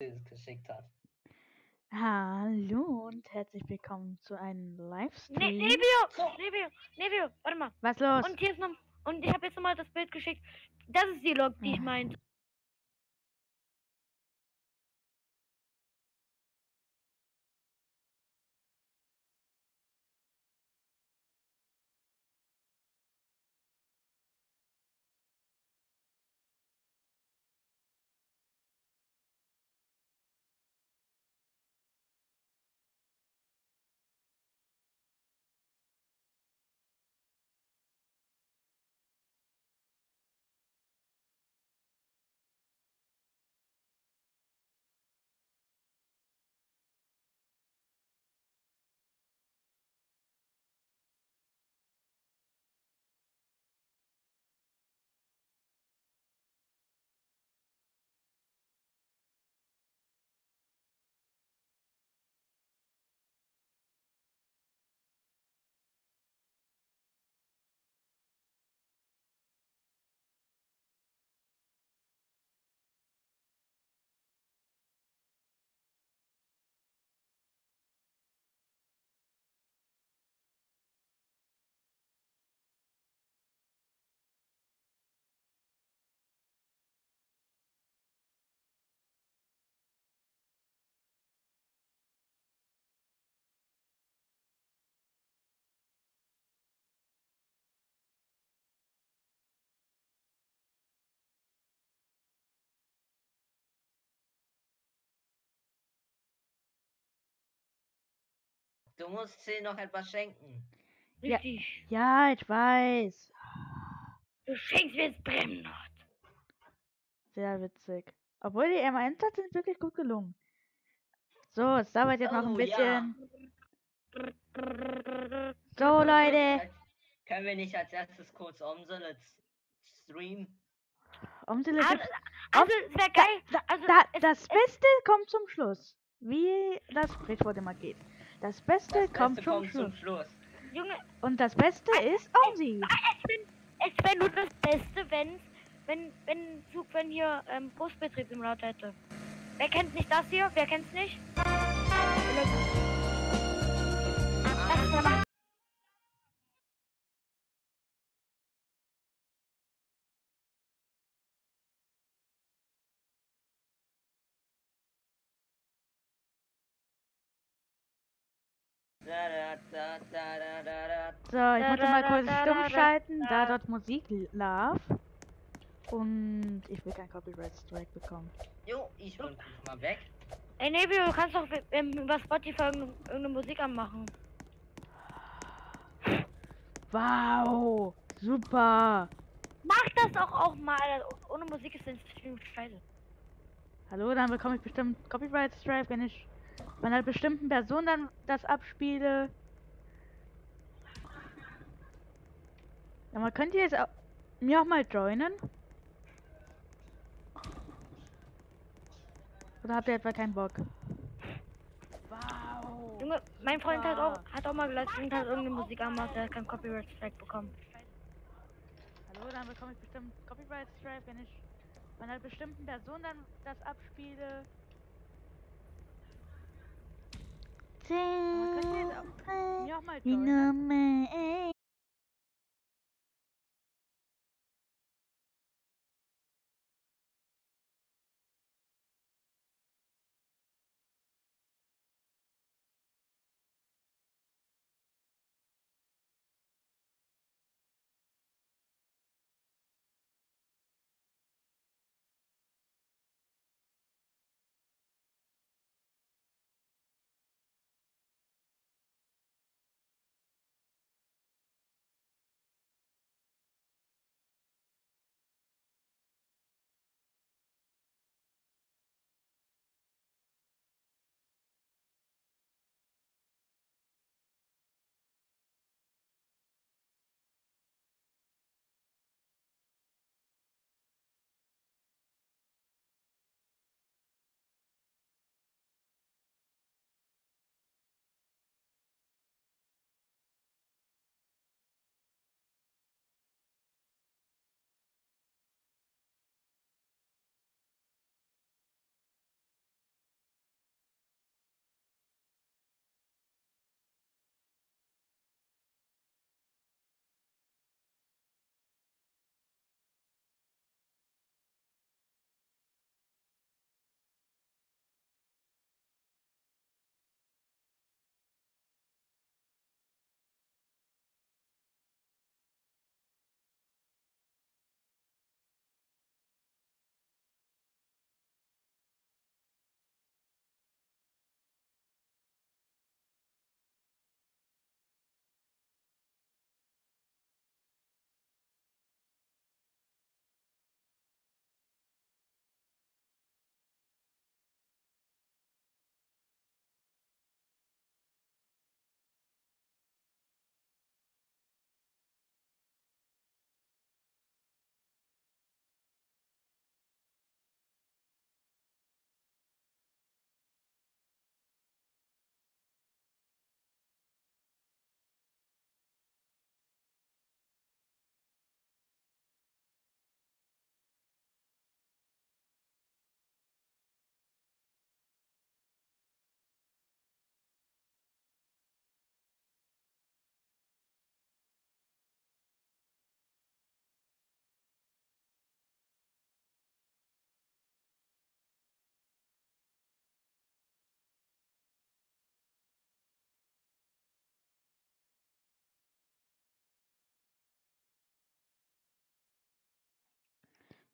geschickt hat. Hallo und herzlich willkommen zu einem Livestream. Nevio, warte mal. Was los? Und hier ist noch, und ich habe jetzt nochmal das Bild geschickt. Das ist die Log, die ich meinte. Du musst sie noch etwas schenken. Richtig. Ja, ich weiß. Du schenkst mir jetzt Bremnot. Sehr witzig. Obwohl die M1 sind wirklich gut gelungen. So, es dauert jetzt noch ein bisschen. So, Leute. Können wir nicht als erstes kurz Omselet streamen? Omselet Also, es wäre geil. Also, das Beste kommt zum Schluss. Wie das Sprichwort immer geht. Das Beste kommt zum Schluss. Junge, Und das Beste ist Omsi. es wäre nur das Beste, wenn hier Busbetrieb im Laut hätte. Wer kennt nicht das hier? Wer kennt's nicht? So, ich musste mal kurz stumm schalten, da dort Musik lief. Und ich will kein Copyright Strike bekommen. Jo, ich hol dich mal weg. Ey, Nevio, du kannst doch über Spotify irgendeine Musik anmachen. Wow, super. Mach das doch auch mal. Ohne Musik ist das scheiße. Hallo, dann bekomme ich bestimmt Copyright Strike, wenn ich von einer bestimmten Person dann das abspiele. Ja, man könnte jetzt auch, mir auch mal joinen. Oder habt ihr etwa keinen Bock? Wow. Junge, mein Freund hat auch mal gesagt, irgendeine Musik anmacht, der kann Copyright Strike bekommen. Hallo, dann bekomme ich bestimmt Copyright Strike, wenn ich von einer bestimmten Person dann das abspiele. Man könnte jetzt auch, mir auch mal joinen.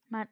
Mann.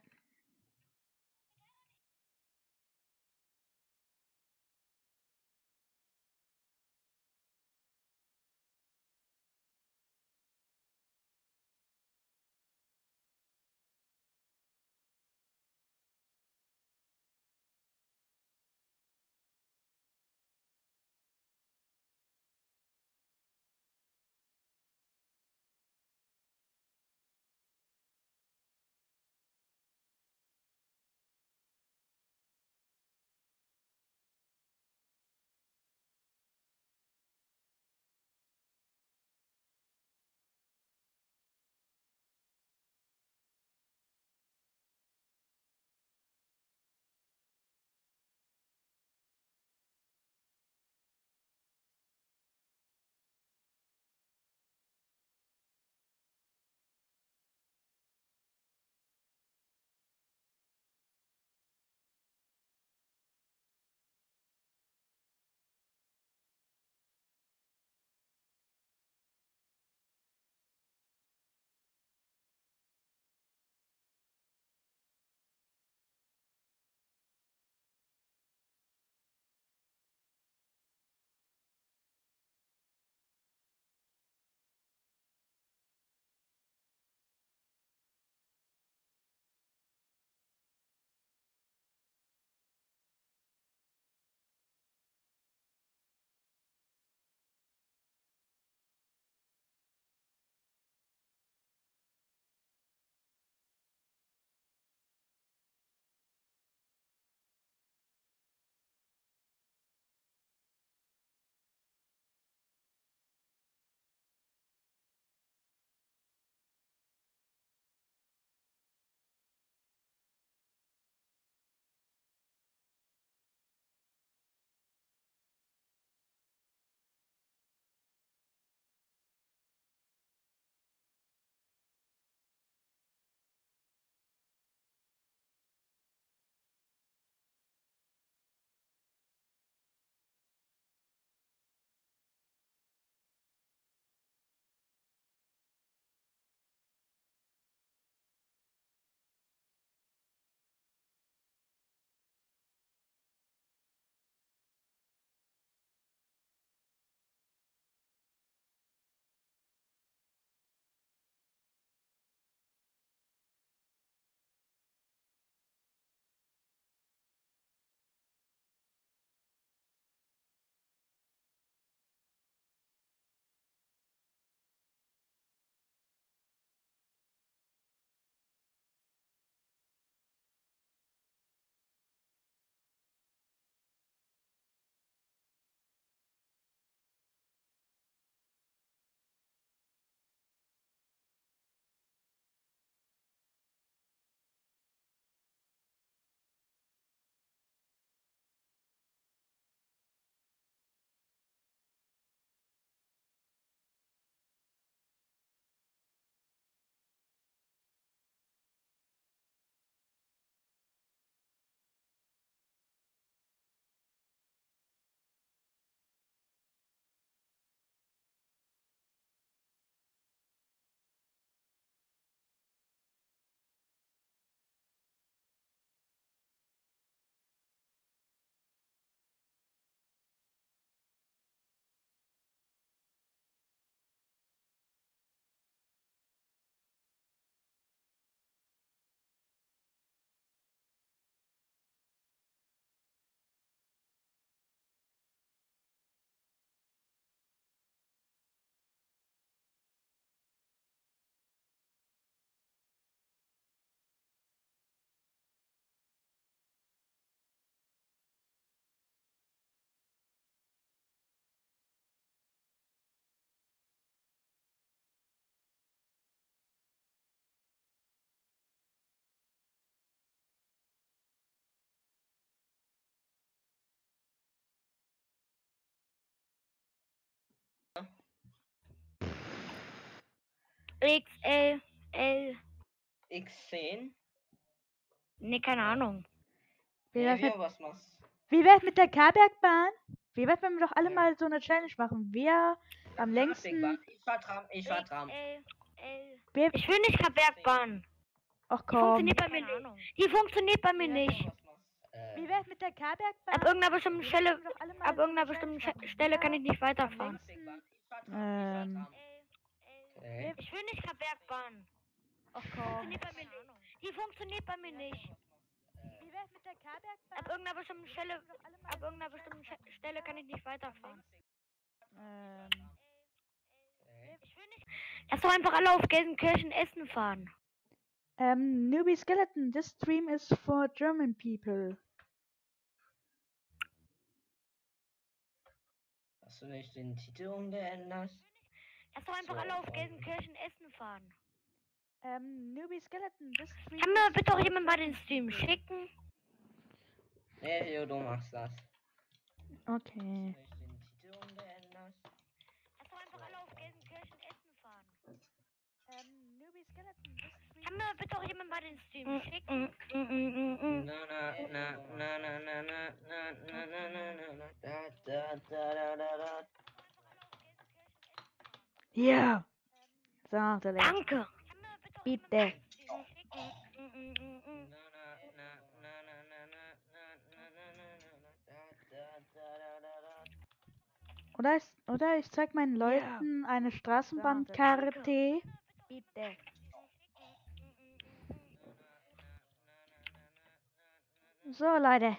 XL, L. X10? Nee, keine Ahnung. Wie Nee, wär's wir mit, was machst? wie wär's mit der K-Bergbahn? Wie wär's, wenn wir doch alle Ja. mal so eine Challenge machen? Wer am längsten. Ich fahr Tram. XL, L. Wer, Ich will nicht Bergbahn. Ach Die komm. funktioniert bei mir nicht. Die funktioniert bei mir nicht. Wie wär's mit der K-Bergbahn? Ab irgendeiner bestimmten Wir Stelle, wollten doch alle mal ab so irgendeiner eine bestimmten Challenge machen. Stelle kann Ja, ich nicht weiterfahren. Okay. Ich will nicht Bergbahn. Ach komm. Funktioniert bei mir nicht. Die funktioniert bei mir nicht. Wie wär's mit der K-Bergbahn? Ab irgendeiner bestimmten Stelle kann ich nicht weiterfahren. Ich will nicht. Lass doch einfach alle auf Gelsenkirchen Essen fahren. Newbie Skeleton, this stream is for German people. Hast du nicht den Titel umgeändert? Lass doch einfach So, alle auf Freunde. Gelsenkirchen Essen fahren. Newbie Skeleton, this stream Kann mir is bitte auch for jemand mal den German Stream people. schicken? Nee, Jo, du machst das. Okay. Hast du nicht den Titel umgeändert? Lass doch einfach alle auf Gelsenkirchen Essen fahren. Newbie Skeleton, this stream Kann mir bitte auch jemand mal den Stream schicken? Na na na na na na na na na na na na na da da da da da. Ja. So, der letzte. Danke. Bitte. Na na na na na na na na na na na na da da da da da. Oder ich zeig meinen Leuten eine Straßenbahnkarte. Bitte. So, Leute.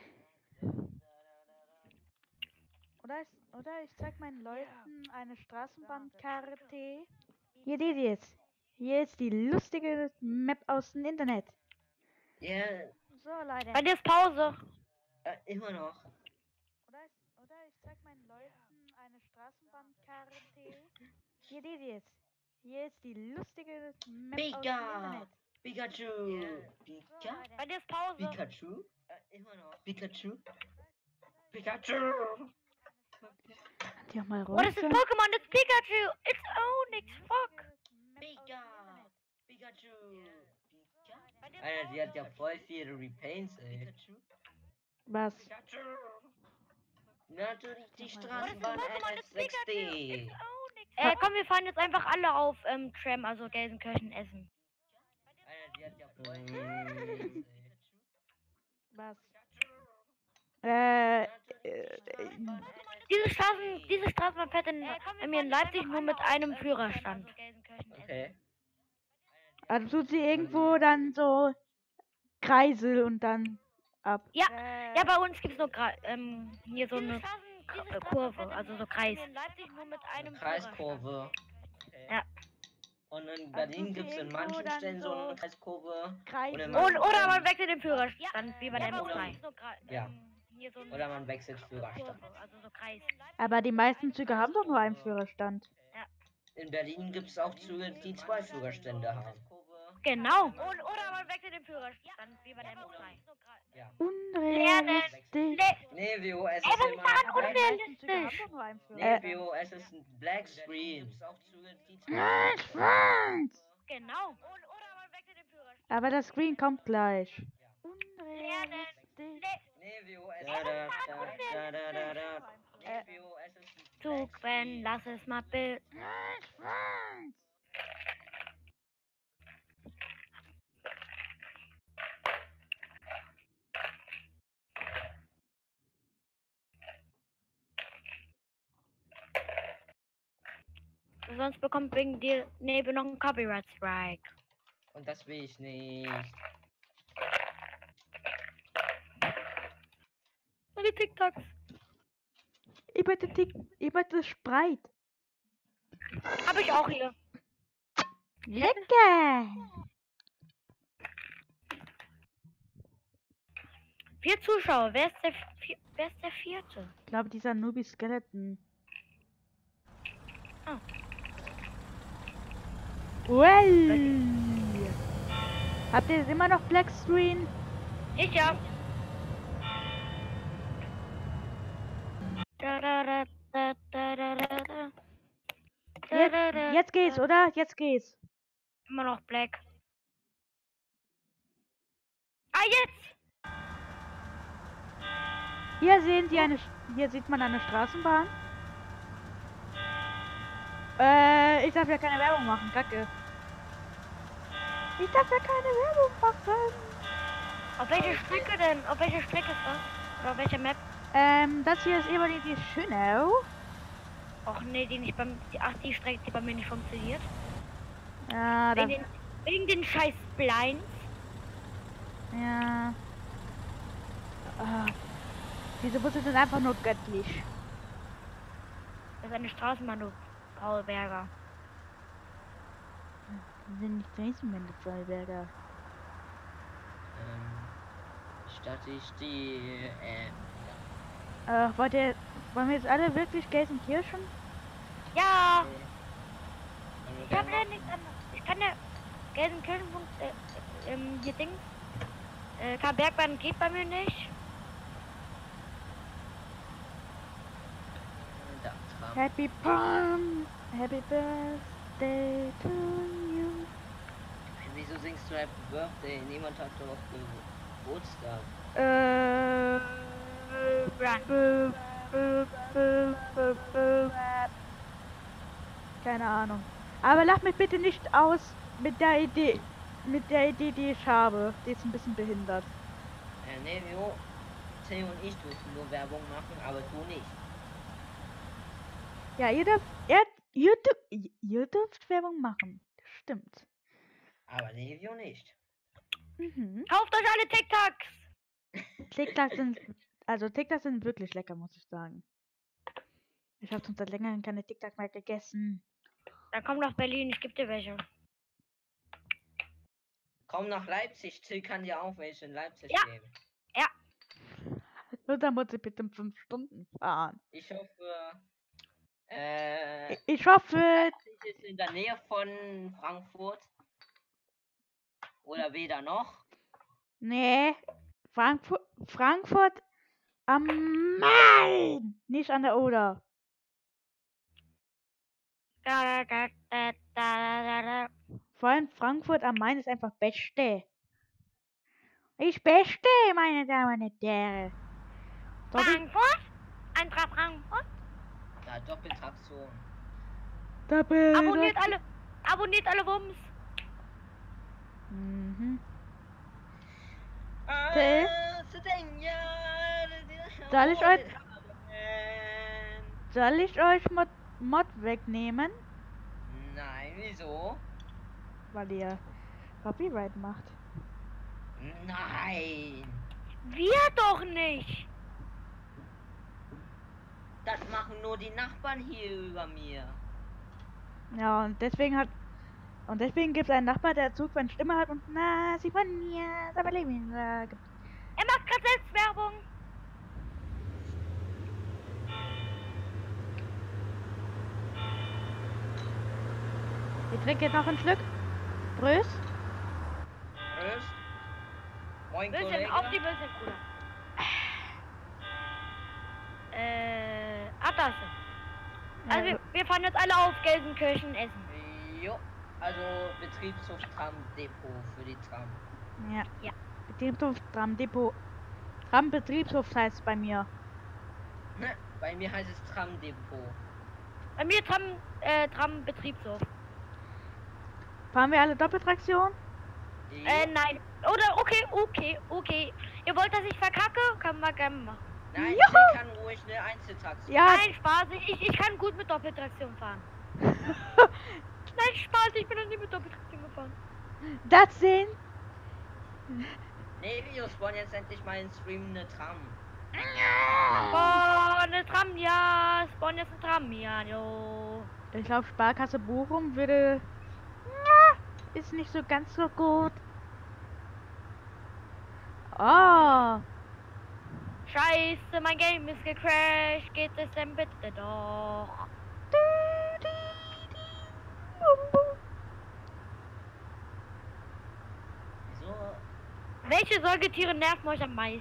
Oder ich zeig meinen Leuten eine Straßenbahnkarte. Hier, die jetzt. Hier ist die lustige Map aus dem Internet. Ja, So, Leute. Bei dir ist Pause. immer noch. Oder ich zeig meinen Leuten eine Straßenbahnkarte. Hier, die jetzt. Hier ist die lustige Map aus dem Pika! Internet. Pikachu! Pika? Bei dir ist Pause. Pikachu? Immer noch. Pikachu? Pikachu! Die auch mal What is this runter. Pokemon? It's Pikachu. It's Onyx. Fuck. Pika! Pikachu! Pika? Alter, die hat ja voll viele Repaints, ey. Was? Pikachu! Natürlich die What is this Straßenbahn Pokemon? It's Pikachu. NF6D. It's Onyx. Komm, wir fahren jetzt einfach alle auf Tram, also Gelsenkirchen Essen. Alter, die hat ja voll viele Repaints, ey. Was? Diese Straßenbahn fährt in mir in Leipzig nur mit einem Führerstand. Okay. Also tut sie irgendwo dann so Kreisel und dann ab. Ja, ja, bei uns gibt's nur hier so eine Kurve, also so Kreis. Kreiskurve. Ja. Und in Berlin gibt es in manchen Stellen so eine Kreiskurve. Kreisel. in manchen Oder Stellen- man wechselt den Führerstand, wie bei der M2. Ja. Oder man wechselt Führerstand. Also so Kreis. Aber die meisten Züge haben doch nur einen Führerstand. In Berlin gibt es auch Züge, die 2 Führerstände haben. Genau. Oder man wechselt den Führerstand, wie bei der M2. Ja. Unrealistisch. Nee, Vio, es was ist ist immer daran Black. Die Züge haben doch nur einen Nee, Führerstand. Vio, es ist ein Black Screen. Genau. Oder man wechselt den Führerstand. Aber das Screen kommt gleich. Unrealistisch. Nee, Vio, es ist Nee, Vio, es ist ein Zug, wenn, lass es mal Bild. Sonst bekommt wegen dir Nebel noch einen Copyright Strike. Und das will ich nicht. Und die TikToks. Ich möchte Spreit. Hab ich auch hier. Lecker! 4 Zuschauer. Wer ist der vierte? Ich glaube, dieser Newbie Skeleton. Ah. Well. Habt ihr immer noch Black Screen? Ich ja. Da, da, da, da, da, da, da, da. Da, da, da, Jetzt geht's, oder? Jetzt geht's. Immer noch Black. Ah, jetzt! Hier sieht man eine Straßenbahn. Ich darf ja keine Werbung machen, kacke. Ich darf ja keine Werbung machen. Auf welcher Strecke denn? Auf welcher Strecke ist das? Oder auf welcher Map? Das hier ist eben die Schönau. Och nee, die Strecke, die bei mir nicht funktioniert. Ja, da, Wegen den scheiß Blinds. ja. Ah, diese Busse sind einfach nur göttlich. Das ist eine Straßenbahn, du Paulberger. Die sind nicht Straßenbahn, Freiberger. Statt ich die, Wollen wir jetzt alle wirklich Gelsenkirchen? Ja! okay. Ich hab ja nichts anderes. Ich kann ja Gelsenkirchen, hier Dings. Bergbahn geht bei mir nicht. Da, Tram. Happy Birthday to you. Wieso singst du Happy Birthday? Niemand hat doch Geburtstag. Keine Ahnung. Aber lach mich bitte nicht aus mit der Idee. Mit der Idee, die ich habe. Die ist ein bisschen behindert. Nevio, Theo und ich dürfen nur Werbung machen, aber du nicht. Ja, ihr dürft Werbung machen. Das stimmt. Aber Nevio nicht. Mhm. Kauft euch alle TikToks! TikToks sind wirklich lecker, muss ich sagen. Ich habe schon seit längerem keine TikTok mehr gegessen. Dann komm nach Berlin, ich geb dir welche. Komm nach Leipzig, Till kann dir auch welche in Leipzig Ja. geben. Und dann muss ich bitte 5 Stunden fahren. Ich hoffe, Ich hoffe, Leipzig ist in der Nähe von Frankfurt. Oder weder noch. nee, Frankfurt am Main, nicht an der Oder. Vor allem Frankfurt am Main ist einfach Beste. Ich Beste, meine Damen und Herren. Frankfurt? Eintracht Frankfurt? Ja, Doppeltraktion. Abonniert alle Wumms. Mhm. Till? Soll ich euch Mod wegnehmen? Nein, wieso? Weil ihr Copyright macht. Nein. Wir doch nicht. Das machen nur die Nachbarn hier über mir. Ja, und deswegen gibt es einen Nachbar, der Zugfan Stimme hat und na, sie von mir, aber Leben sagt. Er macht gerade Selbstwerbung. Ich trinke jetzt noch ein Stück. Grüß. Grüß. Moin, Müllchen, Kollege. auf die Müllchenkuhle. Das. Also Ja. wir fahren jetzt alle auf Gelsenkirchen essen. Jo, also Betriebshof Tramdepot für die Tram. Ja. Ja. Betriebshof, Tramdepot. Trambetriebshof heißt es bei mir. Ne, bei mir heißt es Tramdepot. Bei mir Tram Betriebshof. Fahren wir alle Doppeltraktion? Jo. Nein. Oder okay. Ihr wollt, dass ich verkacke? Können wir gerne machen. Nein, Juhu. sie kann ruhig eine Einzeltraktion. Ja. Nein, Spaß. Ich kann gut mit Doppeltraktion fahren. Nein, Spaß. Ich bin noch nie mit Doppeltraktion gefahren. Das sind. Nee, wir spawnen jetzt endlich mal in Stream eine Tram. Spawn eine Tram, ja. Spawn jetzt ein Tram, ja, jo. Ich glaube, Sparkasse Bochum würde. Ja, ist nicht so ganz so gut. Oh. Scheiße, mein Game ist gecrashed. Geht es denn bitte doch? Wieso? Welche Säugetiere nerven euch am meisten?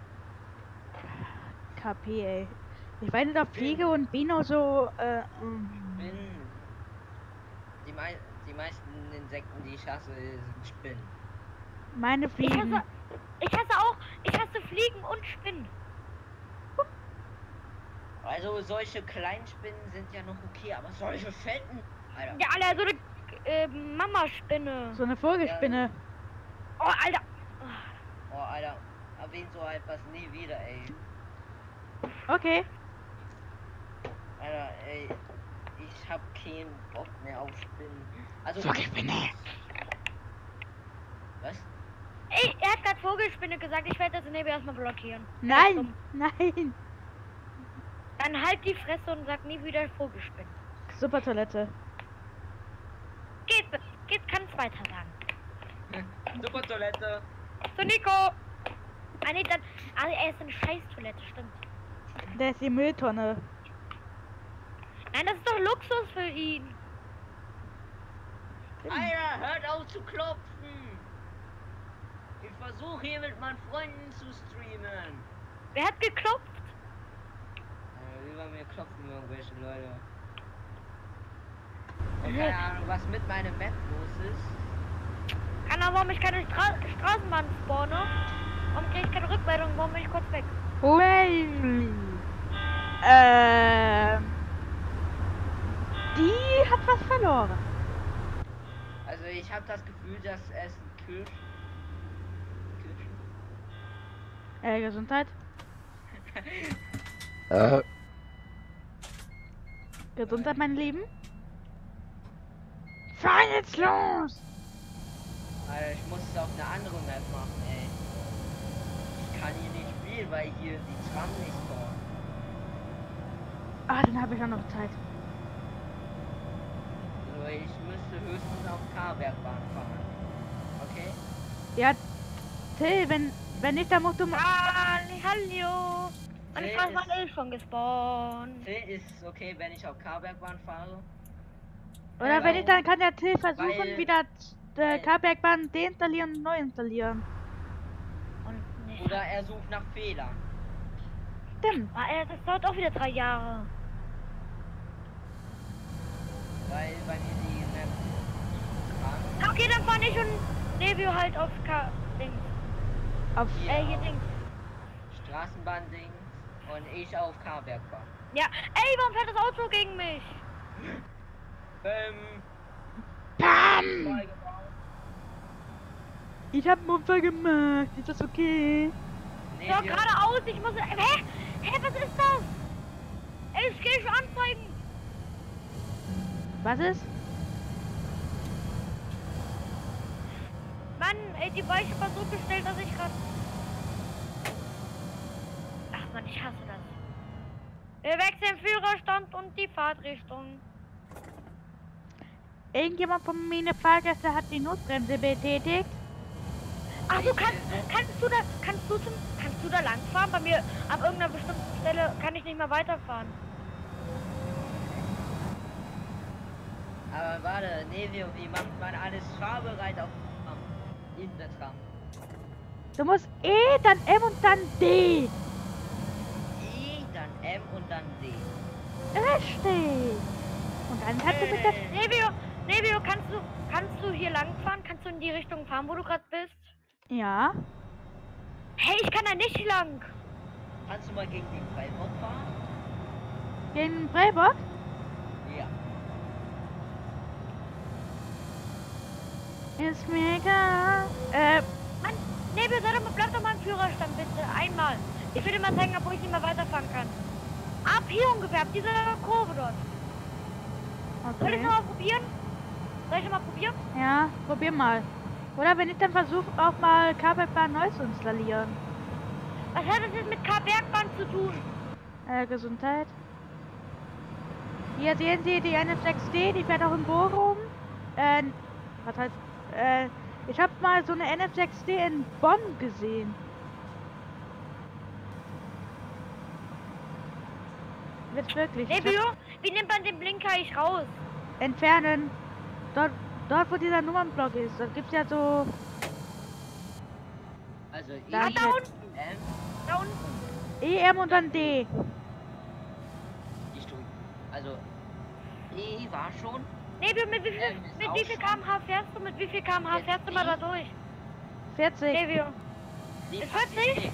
KP, ey. Ich weiß nicht, ob Fliege und Bino so. Spinnen. Die meisten Insekten, die ich hasse, sind Spinnen. Meine Fliegen. Ich hasse Fliegen und Spinnen. Also solche kleinen Spinnen sind ja noch okay, aber solche fetten. Alter. Ja, Alter, Mama-Spinne. So eine Vogelspinne. Oh, Alter. Oh, Alter. Erwähnt so etwas nie wieder, ey. Okay. Alter, ey. Ich hab keinen Bock mehr auf Spinnen. Also. Vogelspinne. Was? Ey, er hat gerade Vogelspinne gesagt. Ich werde das Nebel erstmal blockieren. Nein, nein. Dann halt die Fresse und sag nie wieder Vogelspinne. Super Toilette. Geht, kann's weiter sagen. Super Toilette. So, Nico. Ah, nee, dann. Ah, er ist eine Scheiß-Toilette, stimmt. Der ist die Mülltonne. Nein, das ist doch Luxus für ihn. Alter, hört auf zu klopfen. Ich versuche hier mit meinen Freunden zu streamen. Wer hat geklopft? Über mir klopfen irgendwelche Leute. Und keine Ahnung, was mit meinem Bett los ist. Kann aber, warum ich keine Straßenbahn spawne? Warum kriege ich keine Rückmeldung? Warum bin ich kurz weg? Well. Die hat was verloren. Also ich habe das Gefühl, dass es Gesundheit. Gesundheit, mein Lieben. Fahr jetzt los! Alter, ich muss es auf eine andere Map machen, ey. Ich kann hier nicht spielen, weil hier die Tram nicht kommt. Ah, dann habe ich auch noch Zeit. Also ich müsste höchstens auf K-Bergbahn fahren. Okay? Ja, Till, wenn nicht, dann musst du mal. Hallo. Meine Till Straßenbahn ist schon gespawnt. Ist okay, wenn ich auf K-Bergbahn fahre. Oder wenn nicht, dann kann der Till versuchen, weil- wieder weil- K-Bergbahn deinstallieren und neu installieren. Und nicht. Oder er sucht nach Fehlern. Stimmt. Das dauert auch wieder 3 Jahre. Weil bei mir die Map kann. Okay, dann fahr ich und Nevio halt auf Dings. Auf Hier Dings. Straßenbahn-Dings und ich auf K-Bergbahn. Ja. Ey, warum fährt das Auto gegen mich? Bam! Ich hab einen Unfall gemacht. Ist das okay? Nee, Ja, wir- geradeaus. Ich muss. Hä? Was ist das? Ey, ich geh schon anzeigen. Was ist? Mann, ey, die Weiche war so gestellt, dass ich gerade. Ach Mann, ich hasse das. Wir wechseln Führerstand und die Fahrtrichtung. Irgendjemand von meinen Fahrgästen hat die Notbremse betätigt. Ach, kannst du da langfahren? Bei mir an irgendeiner bestimmten Stelle kann ich nicht mehr weiterfahren. Aber warte, Nevio, wie macht man alles fahrbereit auf dem Tram? In der Tram. Du musst E, dann M und dann D. I, dann M und dann D. Richtig. Und dann kannst du mit der... Nevio, kannst du hier langfahren? Kannst du in die Richtung fahren, wo du gerade bist? Ja. Hey, ich kann da nicht lang. Kannst du mal gegen den Freiburg fahren? Gegen Freiburg? Ja. Ist mir egal. Mann, Nevio, bleib doch mal im Führerstand, bitte. Einmal. Ich will dir mal zeigen, wo ich nicht mehr weiterfahren kann. Ab hier ungefähr, ab dieser Kurve dort. Soll ich Okay. noch mal probieren? Soll ich noch mal probieren? Ja, probier mal. Oder wenn nicht, dann versuch auch mal Kabelbahn neu zu installieren. Was hat das jetzt mit K-Bergbahn zu tun? Gesundheit. Hier sehen Sie die NF6D, die fährt auch in Bochum. Was heißt, ich habe mal so eine NF6D in Bonn gesehen. Wird wirklich. Ich hab- Nevio, wie nimmt man den Blinker eigentlich raus? Entfernen. Dort wo dieser Nummernblock ist, da gibt's ja so. Also I, Da- da unten. M, Da unten. E, M und dann D. ich drück. Also E war schon. Nevio, mit wie ist viel auch km/h fährst du? Mit wie viel km/h Jetzt fährst du mal da I. durch? 40. Nevio. Die Ist passt 40? nicht.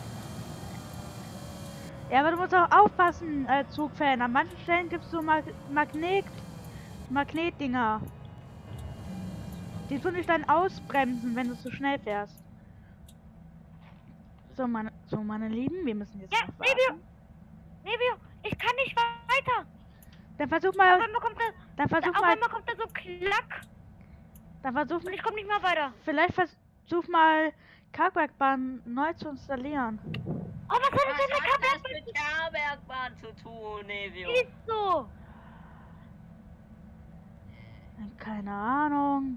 Ja, aber du musst auch aufpassen, Zugfan. An manchen Stellen gibt's so Magnetdinger. Die tun dich dann ausbremsen, wenn du zu schnell fährst. So, meine Lieben, wir müssen jetzt Ja, noch warten. Nevio, ich kann nicht weiter. Dann versuch Auf mal, einmal kommt da, dann versuch auf mal, einmal kommt da so Klack dann versuch, und ich komme nicht mehr weiter. vielleicht versuch mal Karbergbahn neu zu installieren. Oh, was hat Was das denn mit hat das Kappberg mit Karbergbahn zu tun, Nevio? ist so? Keine Ahnung.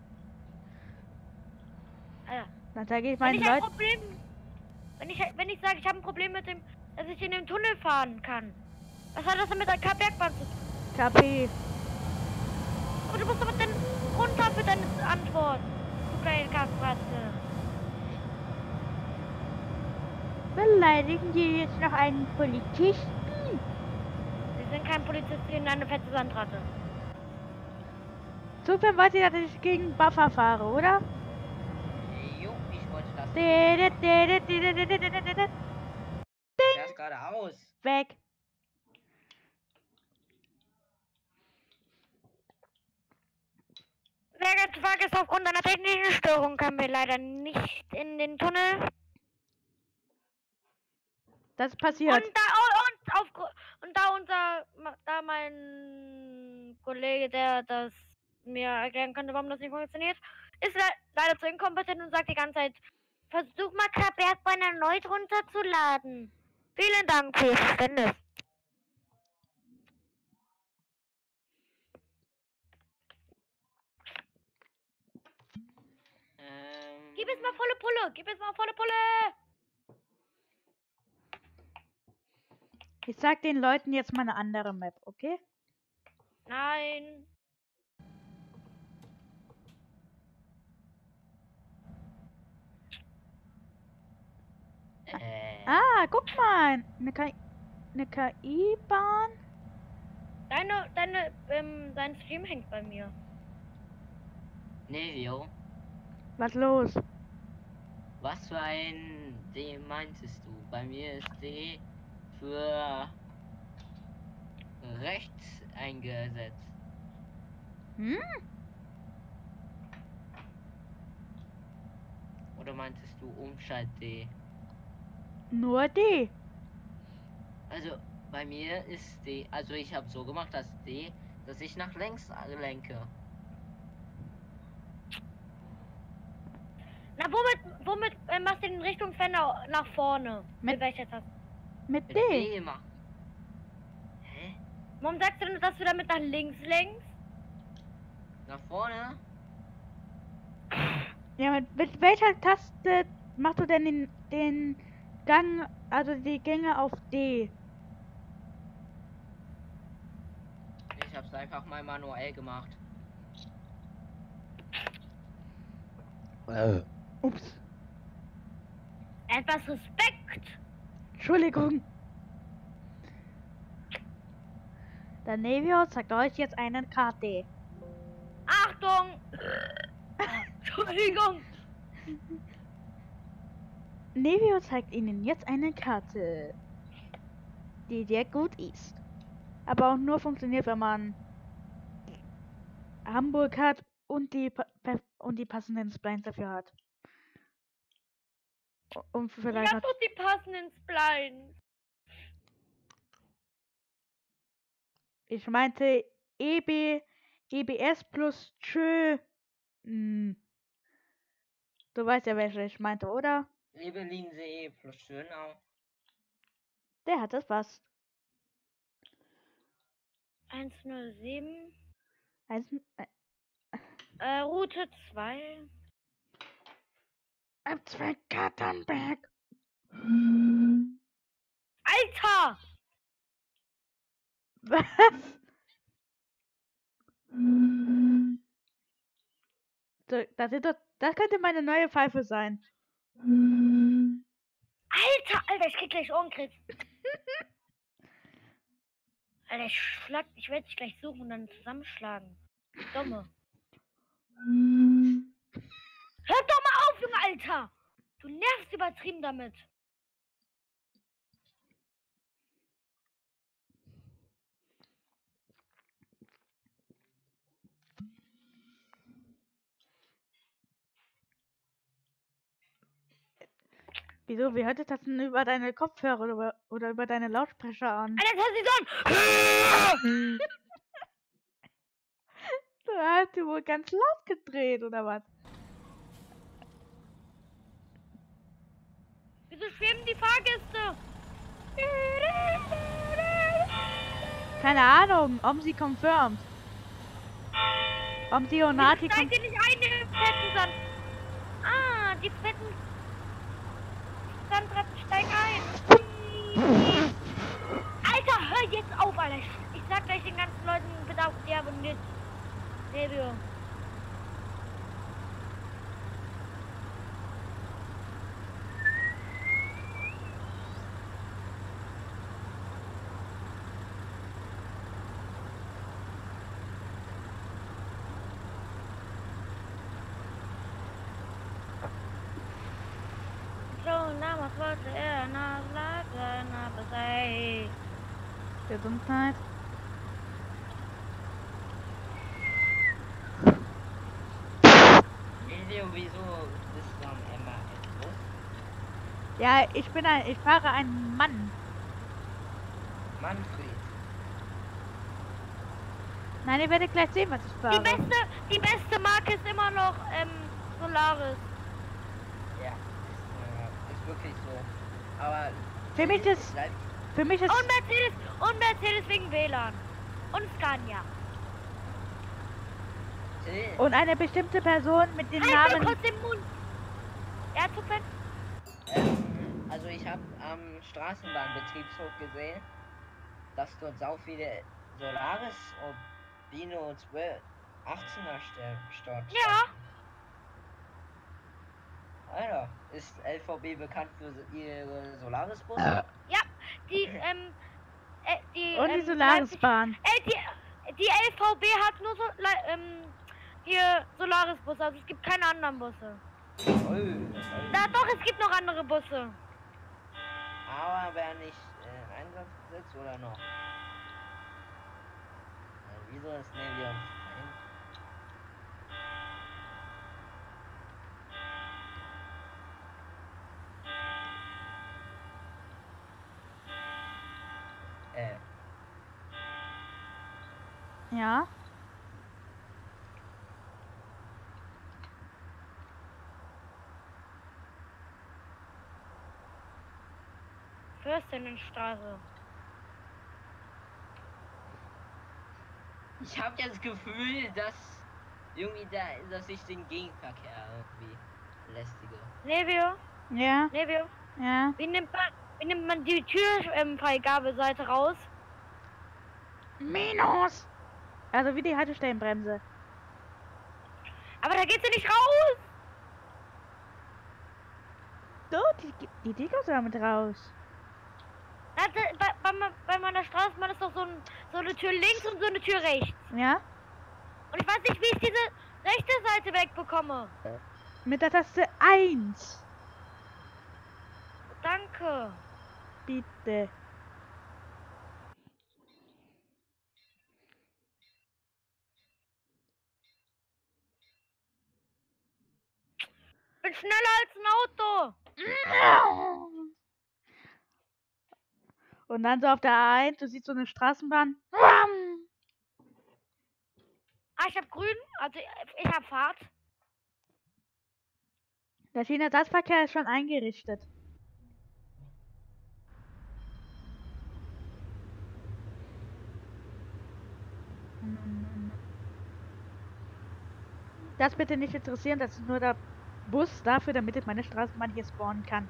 Alter, Dann sage ich wenn meinen ich ein Leuten, Problem, wenn ich sage, ich habe ein Problem mit dem, dass ich in dem Tunnel fahren kann. Was hat das denn mit der Kappbergbahn zu tun? KP. Und du musst aber dann runter für deine Antwort. Du kleine Kackfratze. Beleidigen die jetzt noch einen Polizisten? Wir sind kein Polizist, wir sind eine fette Sandratte. Zufällig wollt ihr, dass ich gegen Buffer fahre, oder? Jo, ich wollte das. Ding! Du fährst geradeaus. Weg. Sehr geehrte Fahrgäste, aufgrund einer technischen Störung können wir leider nicht in den Tunnel. Das ist passiert. Da mein Kollege, der das mir erklären könnte, warum das nicht funktioniert, ist leider zu inkompetent und sagt die ganze Zeit, versuch mal Bergbahn erneut runterzuladen. Vielen Dank für Ihr Verständnis. Gib es mal volle Pulle, gib es mal volle Pulle. Ich sag den Leuten jetzt mal eine andere Map, okay? Nein. Ah, guck mal. Eine KI-Bahn. Dein Stream hängt bei mir. Nevio, Was los? was für ein D meintest du? Bei mir ist D für rechts eingesetzt. Hm? Oder meintest du Umschalt D? Nur die. Also bei mir ist D, also ich habe so gemacht, dass ich nach links lenke. Na, womit machst du den Richtungsfender nach vorne? Mit- Mit welcher Taste? Mit Mit D. D immer. Hä? Warum sagst du denn, dass du damit nach links lenkst? Nach vorne? Ja, mit welcher Taste machst du denn den Gang, also die Gänge auf D? Ich hab's einfach mal manuell gemacht. Ups. Etwas Respekt! Entschuldigung. Der Nevio zeigt euch jetzt einen KT. Achtung! Entschuldigung! Nevio zeigt Ihnen jetzt eine Karte, die sehr gut ist. Aber auch nur funktioniert, wenn man Hamburg hat und die passenden Splines dafür hat. Und vielleicht Ja, noch, doch die passenden Splines. ich meinte EBS plus Tschö. Du weißt ja, welche ich meinte, oder? Ebelinsee plus Schönau. Der hat das passt. 107. Eins, Route 2. zwei Katernberg. Alter! Was? So, das könnte meine neue Pfeife sein. Alter, ich krieg gleich Ohrenkrebs. Alter, ich werde dich gleich suchen und dann zusammenschlagen. Dumme. Hör doch mal auf, Junge, Alter! Du nervst übertrieben damit. Wieso? Wie hört sich das denn über deine Kopfhörer oder über deine Lautsprecher an? Alter, das hört sich so an. Du hast die wohl ganz laut gedreht, oder was? Wieso schweben die Fahrgäste? Keine Ahnung, Omsi confirmed. Omsi und Nati Steig dir nicht ein, die fetten Sand. Ah, die fetten Sandratten steigen ein. Alter, hör jetzt auf, Alter. Ich sag gleich den ganzen Leuten, bitte auf die abonniert. Video. Was wollte er nachladen, aber sei Gesundheit. Elio, wieso bist du am MAN-Bus? Ja, ich fahre einen Mann. Manfred. Nein, ihr werdet gleich sehen, was ich fahre. Die beste Marke ist immer noch Solaris. Ja, ist wirklich so. Aber Für mich ist Und Mercedes wegen WLAN. Und Scania. und eine bestimmte Person mit dem Halt mir Namen. kurz den Mund. Ja, Zufall. Also ich habe am Straßenbahnbetriebshof gesehen, dass dort sau viele Solaris und Dino 12, 18er standen. Ja. Alter, ist LVB bekannt für ihre Solaris-Busse? Ja, die Und die Solarisbahn. Die LVB hat nur so hier Solaris-Busse, also es gibt keine anderen Busse. Na doch, es gibt noch andere Busse. Aber wer nicht in Einsatz sitzt oder noch? Wieso ist Navy uns Ja. Fürstinnenstraße. Ich habe das Gefühl, dass irgendwie dass ich den Gegenverkehr irgendwie belästige. Nevio, Ja. Nevio, Ja. wie nimmt man die Türfreigabeseite raus? Minus. Also wie die Haltestellenbremse. Aber da geht sie nicht raus! So, die geht damit raus. Bei meiner Straßenbahn ist doch so eine Tür links und so eine Tür rechts. Ja? Und ich weiß nicht, wie ich diese rechte Seite wegbekomme. Mit der Taste 1. Danke. Bitte. Bin schneller als ein Auto. Und dann so auf der A1, du siehst so eine Straßenbahn. Ah, ich hab grün, also ich hab Fahrt. Der Schienenersatzverkehr ist schon eingerichtet. Das bitte nicht interessieren, das ist nur der Bus dafür, damit ich meine Straßenbahn hier spawnen kann.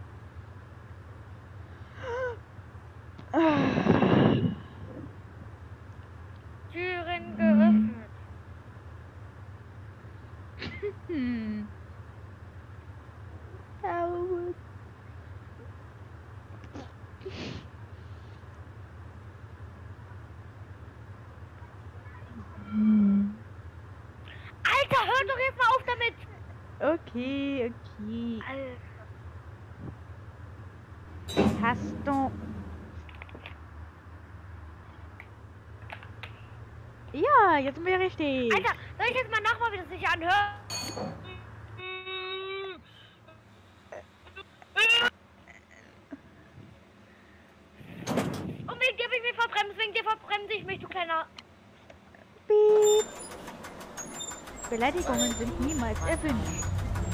Türen geöffnet. Alter, hör doch jetzt mal auf damit! Okay. Alter. Hast du... Ja, jetzt sind wir richtig. Alter, soll ich jetzt mal nachmachen, wie das sich anhört? dir verbremse ich mich, du kleiner... Piep. Beleidigungen sind niemals erwünscht.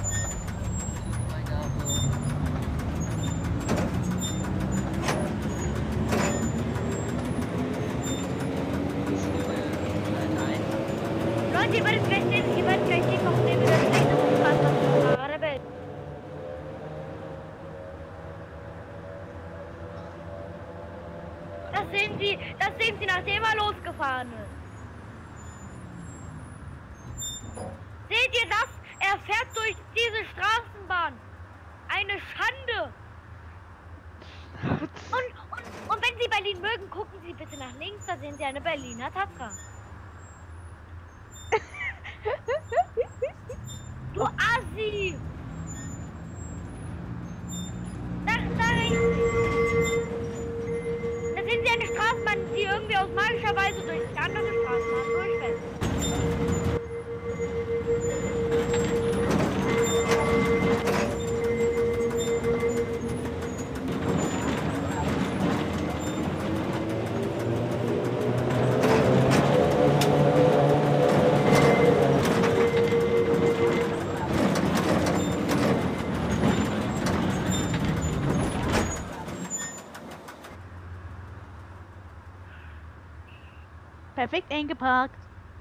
Leute, ihr werdet gleich sehen, warum wir das schlechte Fußballfahrer der Welt. Das sehen Sie, nachdem er losgefahren ist. Seht ihr das? Er fährt durch diese Straßenbahn. Eine Schande. Und wenn Sie Berlin mögen, gucken Sie bitte nach links, da sehen Sie eine Berliner Tatra. Du Assi! Da sehen Sie eine Straßenbahn, die irgendwie aus magischer Weise durch die andere Straßenbahn durchfällt. Perfekt eingeparkt.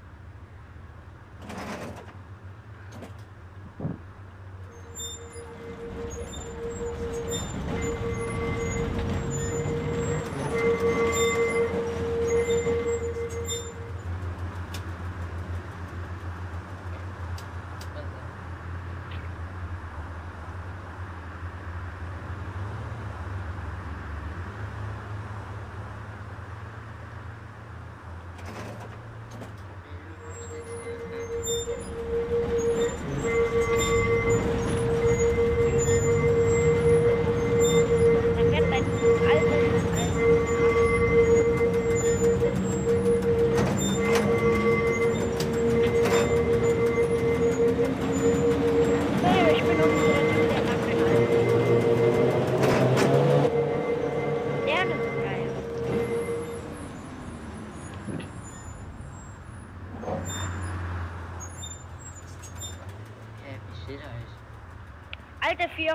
Alter 4.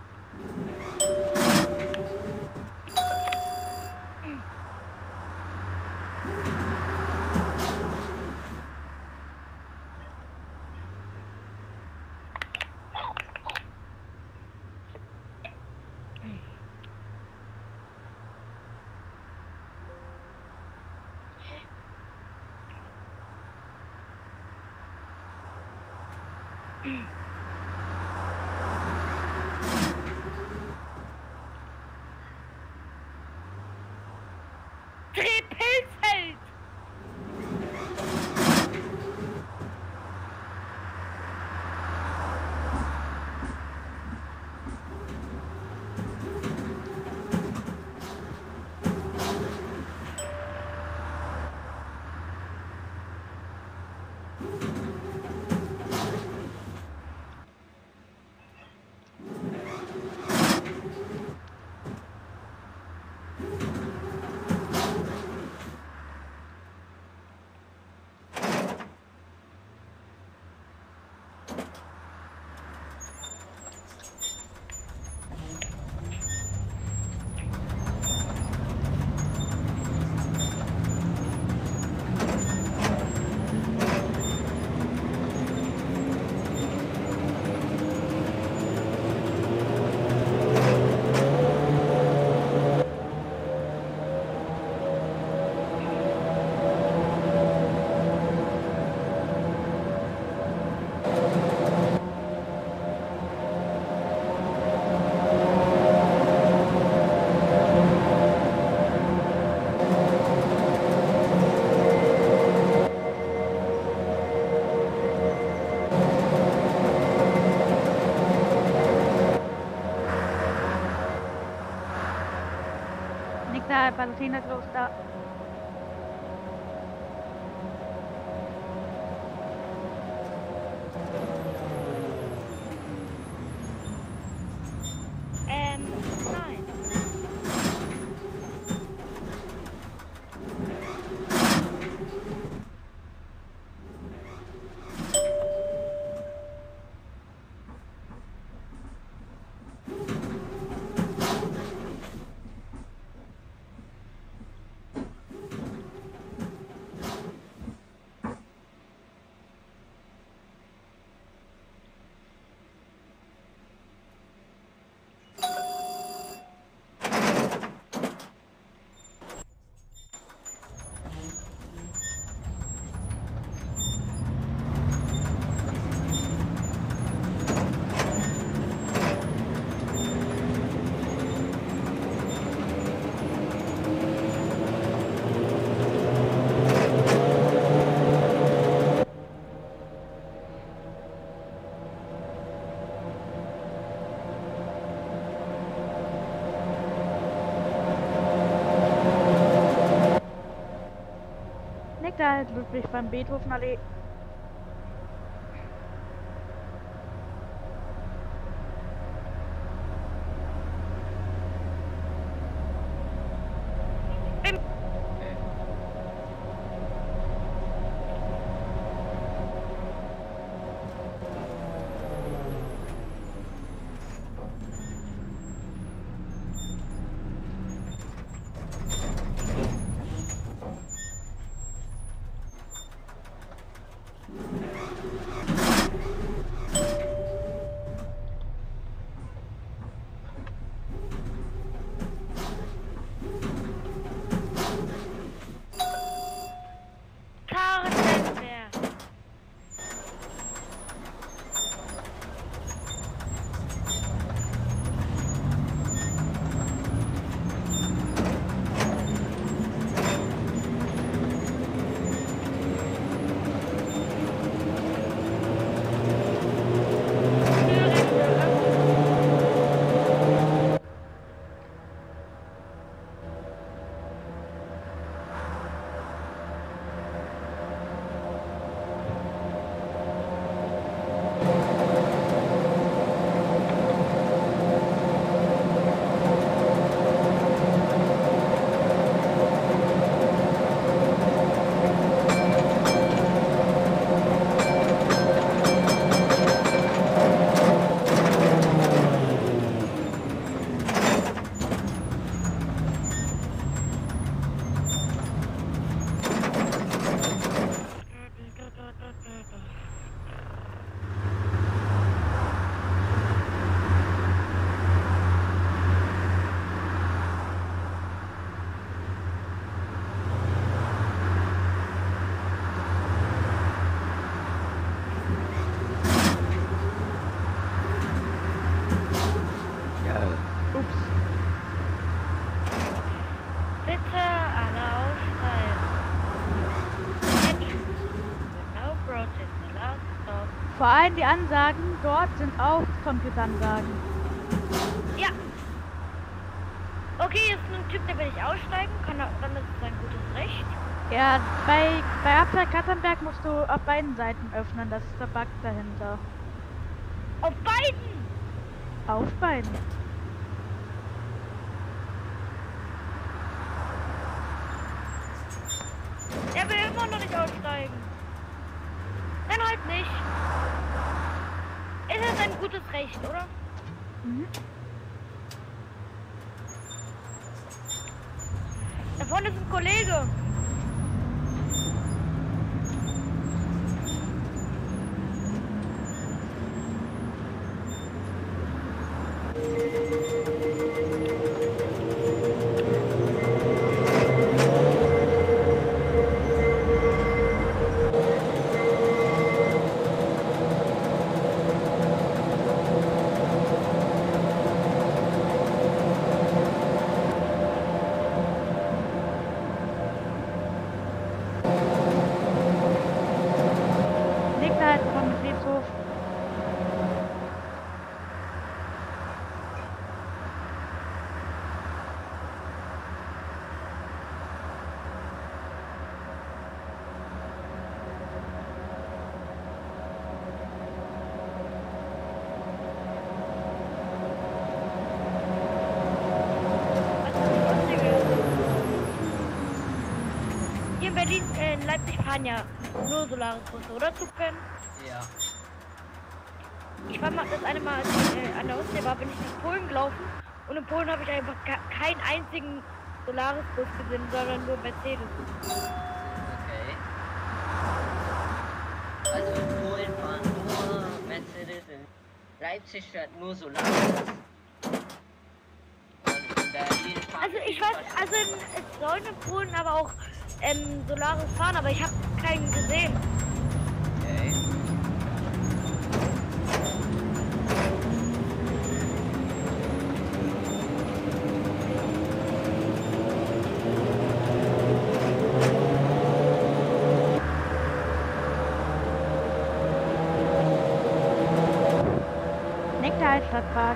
Trepelfeld! Palutinerkloster. Nein. Nektar Ludwig van Beethoven Allee. Vor allem die Ansagen dort sind auch Computeransagen. Ja. Okay, jetzt ist ein Typ, der will nicht aussteigen, kann er, dann ist es sein gutes Recht. Ja, bei Abfahrt Katernberg musst du auf beiden Seiten öffnen, das ist der Bug dahinter. Auf beiden? Auf beiden. Er will immer noch nicht aussteigen. Dann halt nicht. Ist es ein gutes Recht, oder? Mhm. Da vorne ist ein Kollege. In Berlin, in Leipzig fahren ja nur Solaris-Busse, oder Zugfan? Ja. Ich war mal das eine Mal, als ich an der Ostsee war, bin ich nach Polen gelaufen und in Polen habe ich einfach keinen einzigen Solaris-Bus gesehen, sondern nur Mercedes. Okay. Also in Polen fahren nur Mercedes, in Leipzig fährt nur Solaris. Und in Berlin fahren Also ich weiß, also es sollen in Polen aber auch Solaris fahren, aber ich habe keinen gesehen. Okay. Nektar Stadtpark.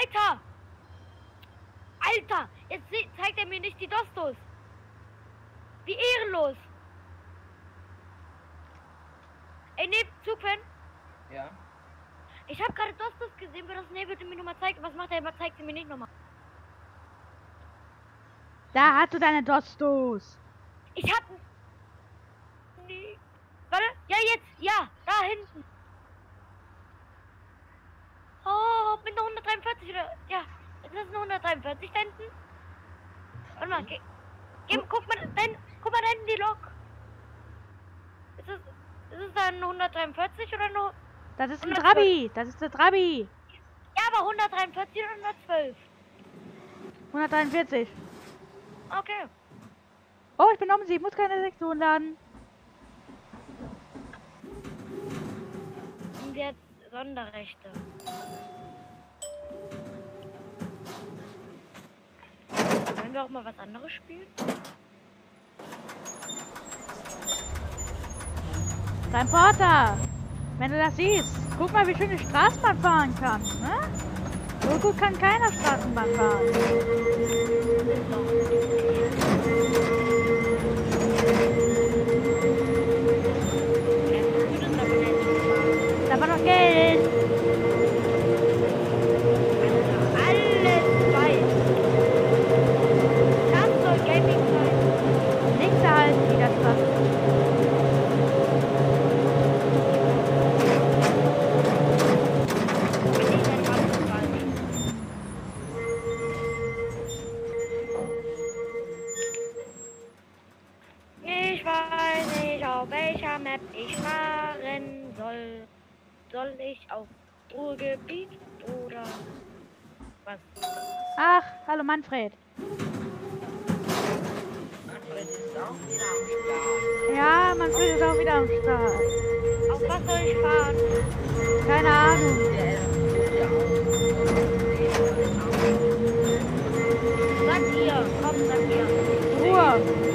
Alter! Alter! Jetzt zeigt er mir nicht die Dostos. Wie ehrenlos. Ey, nee, Zugfan. Ja. Ich habe gerade Dostos gesehen, weil das Nebel mir nochmal zeigt. Was macht er? Zeigt sie mir nicht nochmal. Da hast du deine Dostos. Ich hab... Nee. Warte. Ja, jetzt. Ja, da hinten. Oh, mit einer 143 oder... Ja, ist das eine 143 da hinten? Warte mal, guck mal da hinten die Lok. Ist es da eine 143 oder eine... Das ist ein Trabi. Das ist der Trabi. Ja, aber 143 oder 112? 143. Okay. Oh, ich bin um sie. Ich muss keine Sektion laden. Und jetzt Sonderrechte. Wollen wir auch mal was anderes spielen? Dein Porter. Wenn du das siehst, guck mal, wie schön die Straßenbahn fahren kann. Ne? So gut kann keiner Straßenbahn fahren. Da war noch Geld. Alles weiß. Das soll Gaming sein. Nichts erhalten, wieder Spaß. Ich weiß nicht, auf welcher Map ich fahren soll. Soll ich auf Ruhrgebiet oder was? Ach, hallo Manfred. Manfred ist auch wieder am Start. Ja, Manfred ist auch wieder am Start. Auf was soll ich fahren? Keine Ahnung. Sagt ihr, komm, sagt ihr. Ruhe.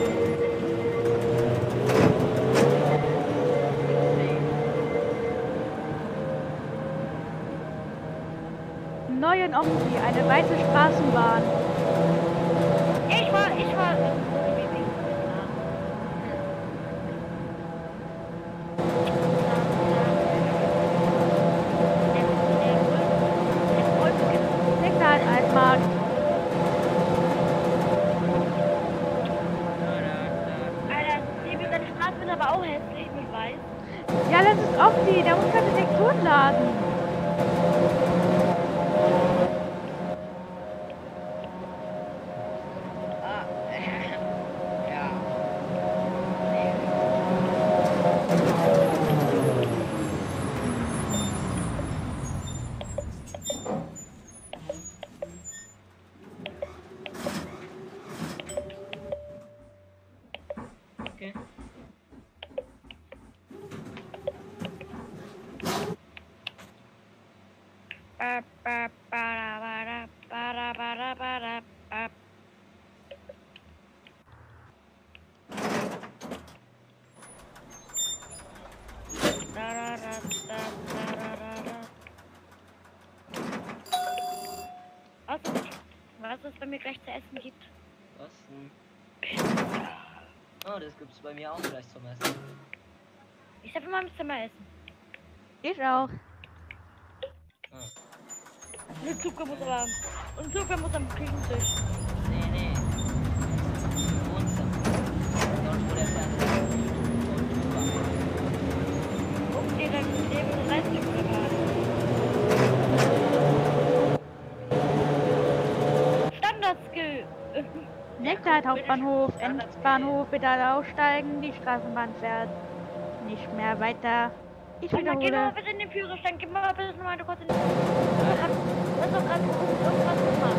Neuen Omni, eine weiße Straßenbahn. Ich war. Nächster halt Altmarkt. Alter, seine Straße ist aber auch hässlich, ich weiß. Ja, das ist Omni, der muss keine Sektion laden. Ja. Okay. Was es bei mir gleich zu essen gibt. Was denn? Oh, das gibt's bei mir auch gleich zum Essen. Ich darf immer im Zimmer essen. Ich auch. Ah. Eine Zucker muss aber. Und Zucker muss am Küchentisch. Nee. Wohnzimmer. Dort, wo der Fernseher ist. Okay, dann nehmen wir das Reisstück Standard-Skill. Nächster halt Hauptbahnhof, Endbahnhof, bitte alle aussteigen. Die Straßenbahn fährt nicht mehr weiter. Ich Geh mal wiederhole. bitte in den Führerstand. Gib mal bitte nochmal kurz in den Führerstand. Das ist doch gerade irgendwas gemacht.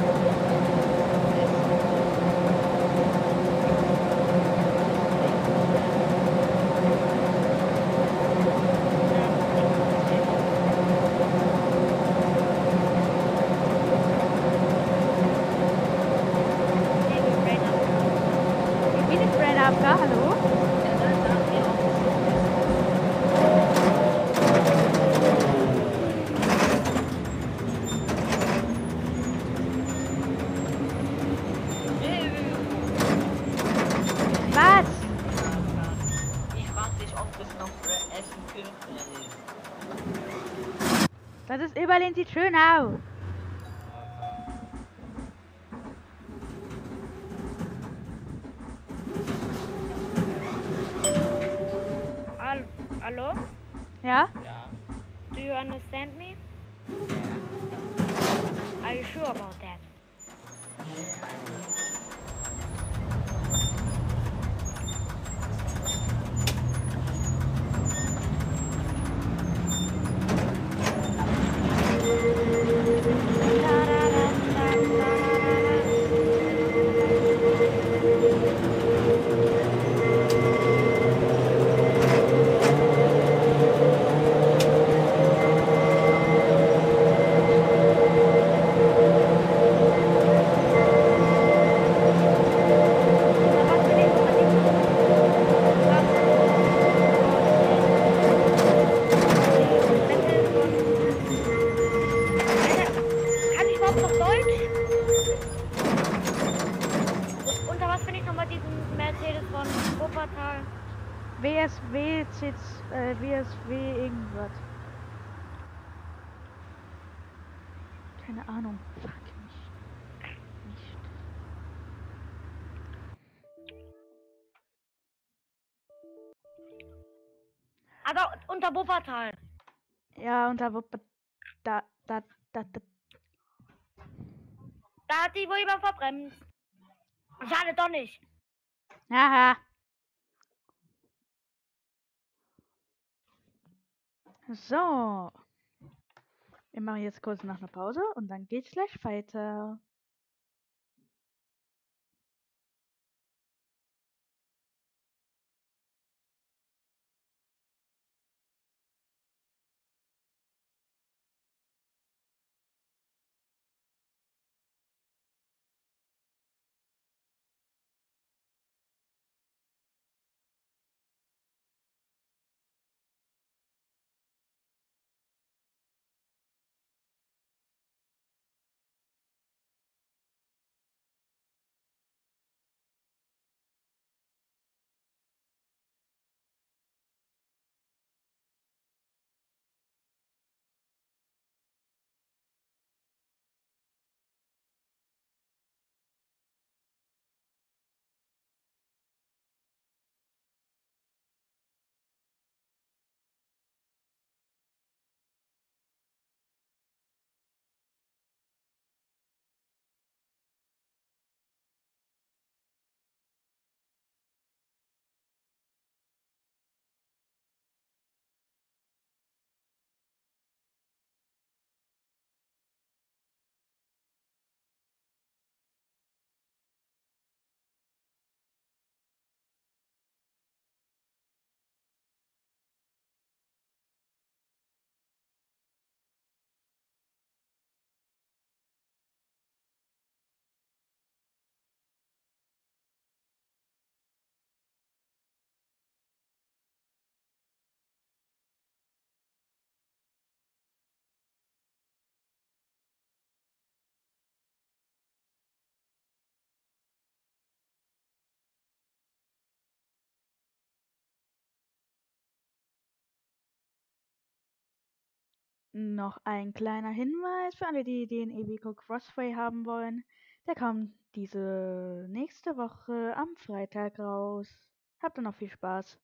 Hallo? Berlin sieht schön aus. Hallo? Ja? Ja. Do you understand me? Are you sure about that? Kann ich überhaupt noch Deutsch? Unter was bin ich nochmal diesen Mercedes von Wuppertal? WSW WSW irgendwas. Keine Ahnung. Fuck mich. Nicht. Aber unter Wuppertal. Ja, und da wird da. Da hat die wohl jemand verbremst. Schade doch nicht. Aha. So. Wir machen jetzt kurz noch eine Pause und dann geht's gleich weiter. Noch ein kleiner Hinweis für alle, die den Evico Crossway haben wollen. Der kommt diese nächste Woche am Freitag raus. Habt ihr noch viel Spaß.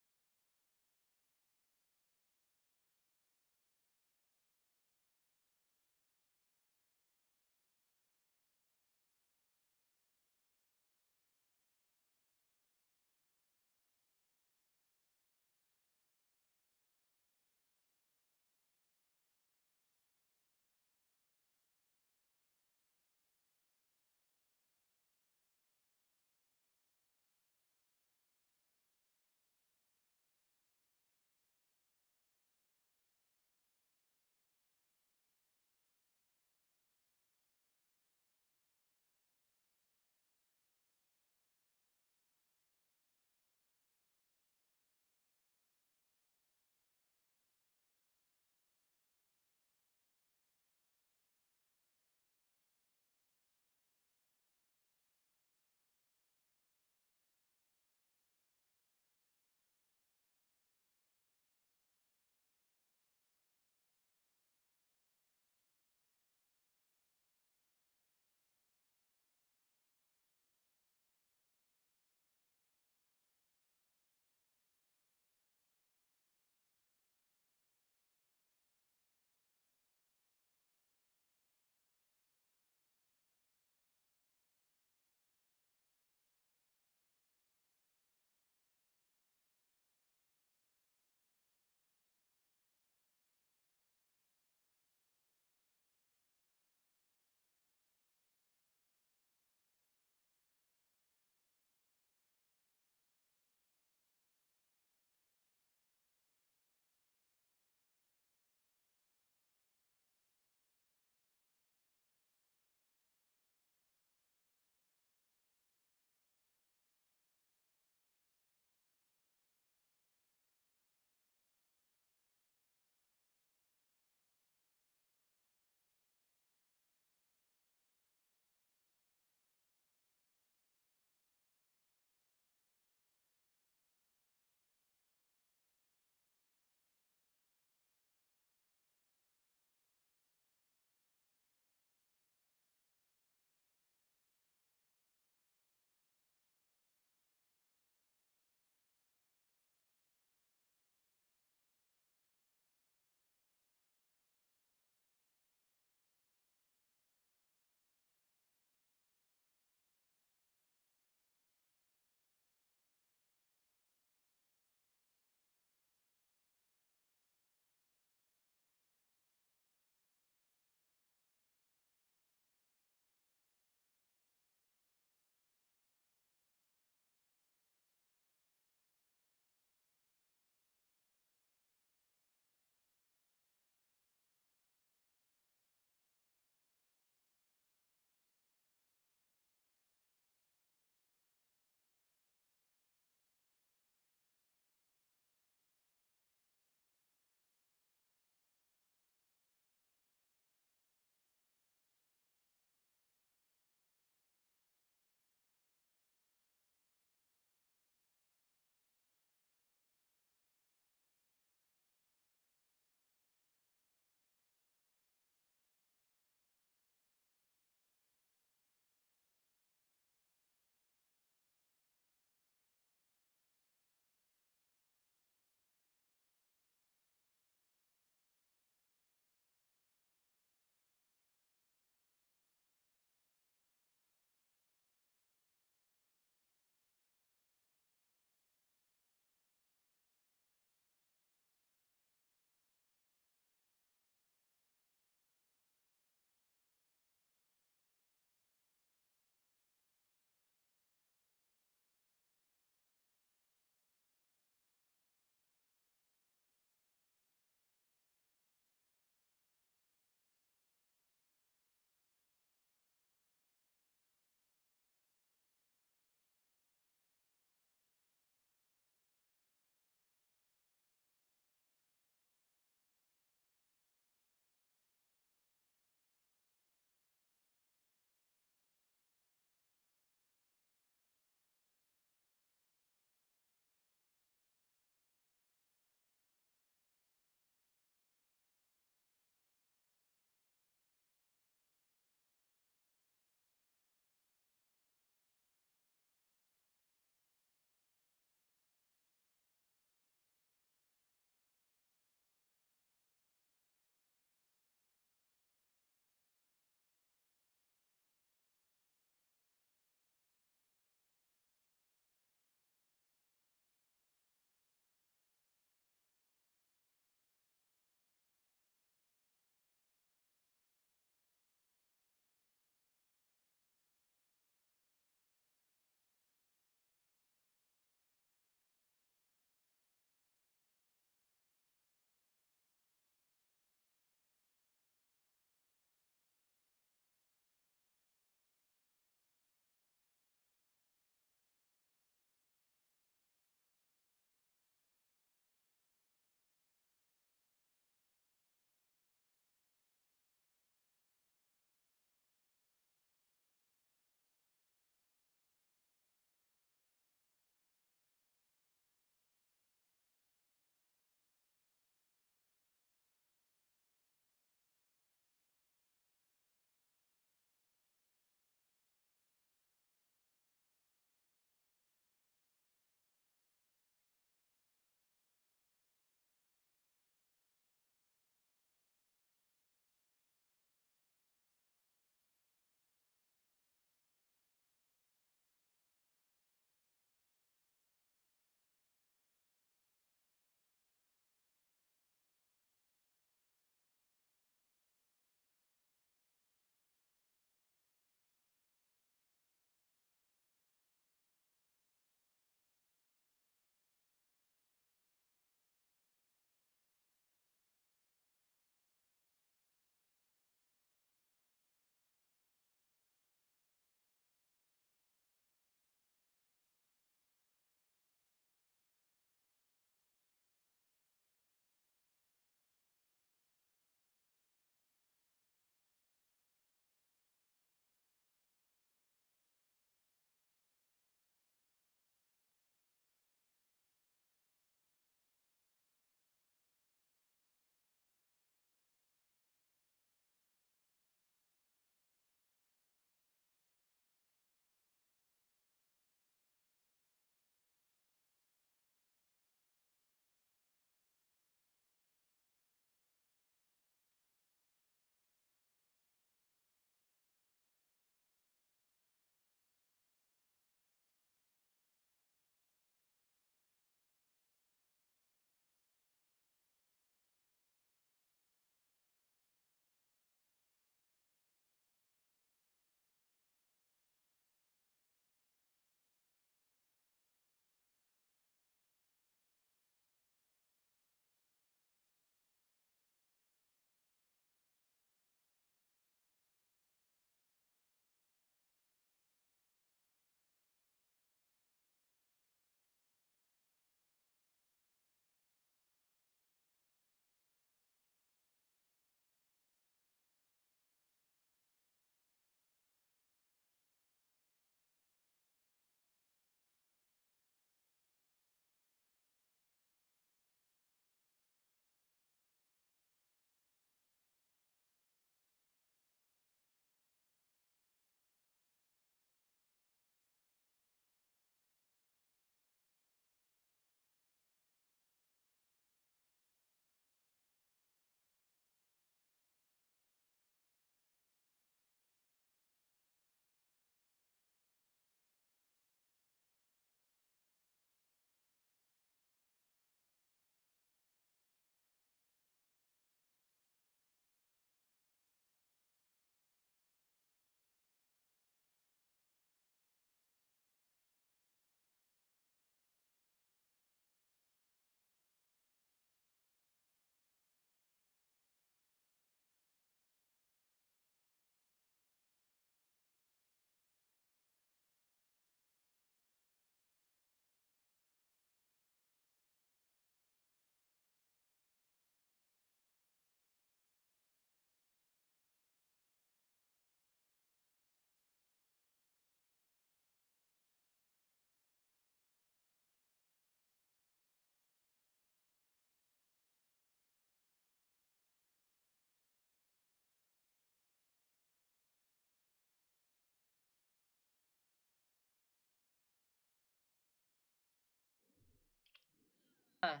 Ah,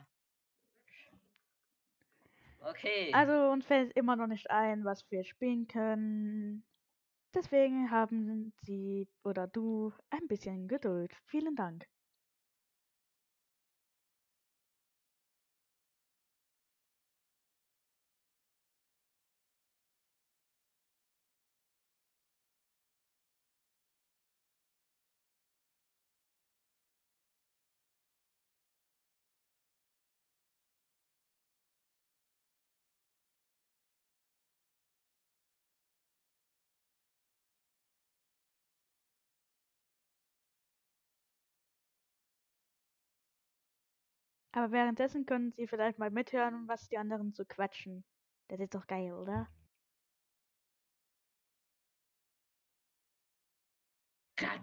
okay. Also uns fällt immer noch nicht ein, was wir spielen können. Deswegen haben Sie oder du ein bisschen Geduld. Vielen Dank. Aber währenddessen können Sie vielleicht mal mithören, was die anderen so quatschen. Das ist doch geil, oder? Gott.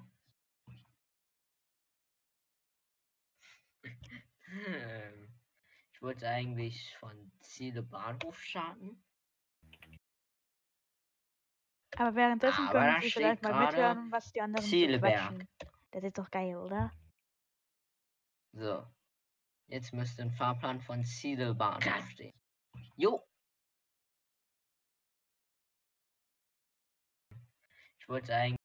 Ich wollte eigentlich von Ziele Bahnhof starten. Aber währenddessen Aber können da Sie steht vielleicht mal gerade mithören, was die anderen so Zieleberg. quatschen. Das ist doch geil, oder? So. Jetzt müsste ein Fahrplan von Ziele Bahnhof stehen. Jo. Ich wollte eigentlich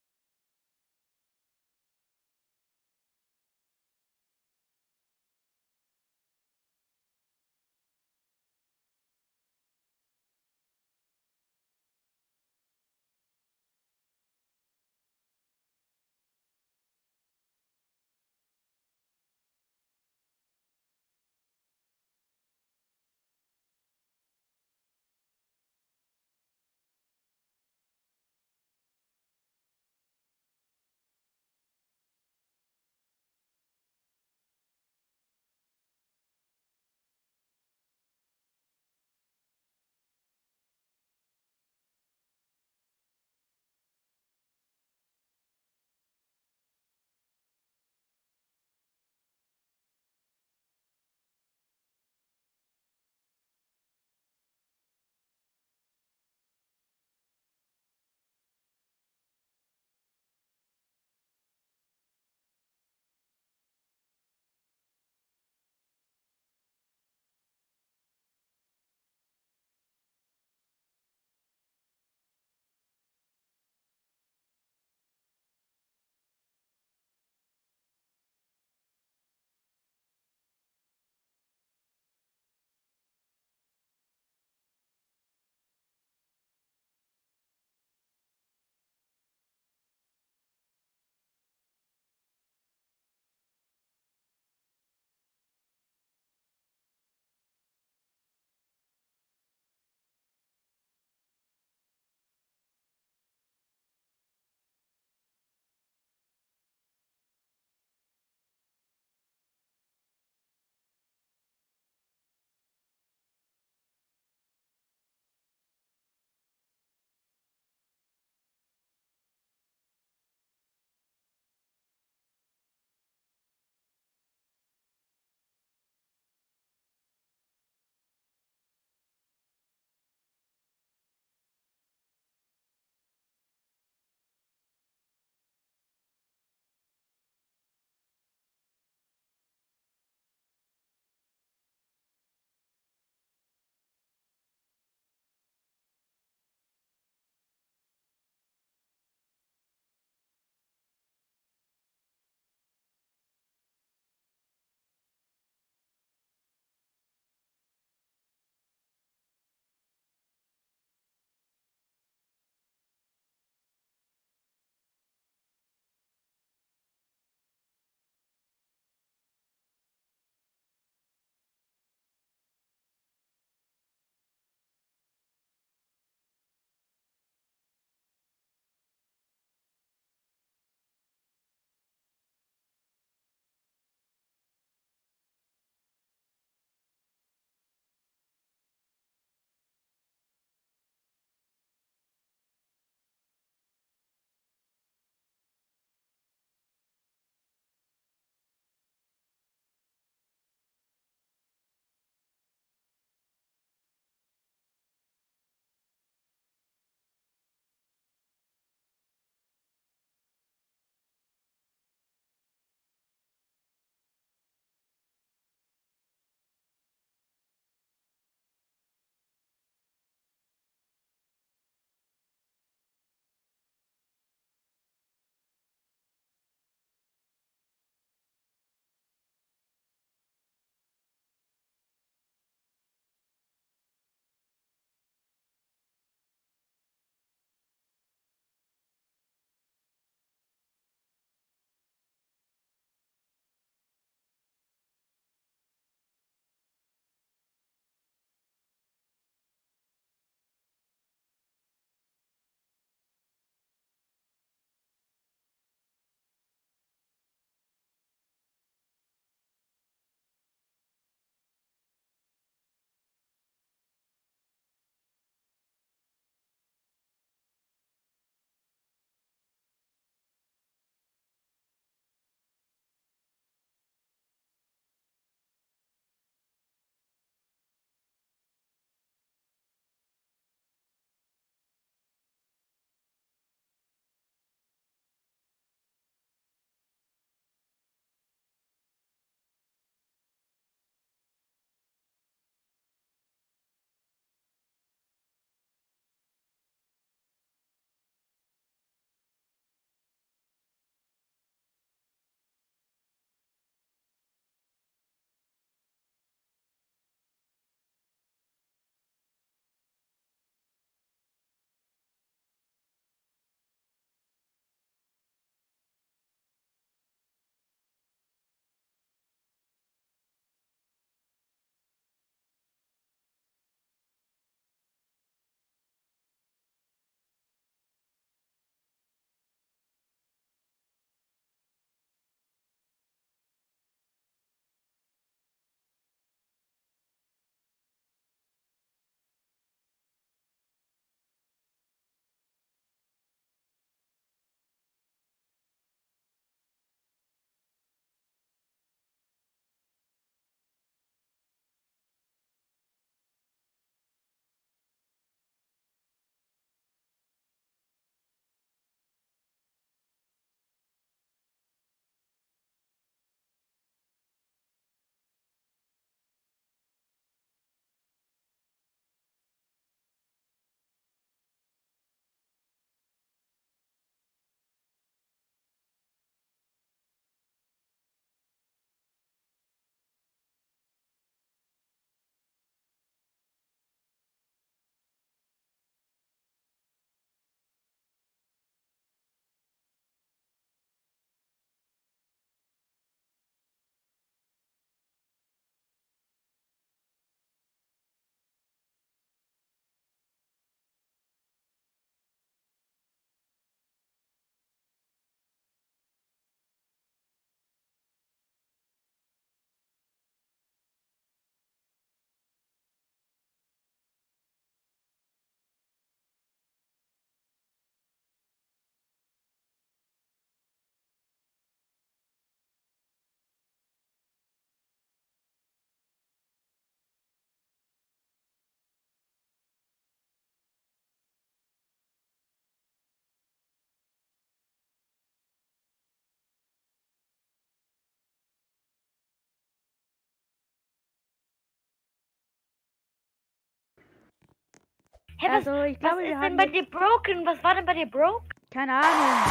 Hä, Also, ich was glaube, wir ist haben denn bei jetzt... dir broken? Was war denn bei dir broke? Keine Ahnung.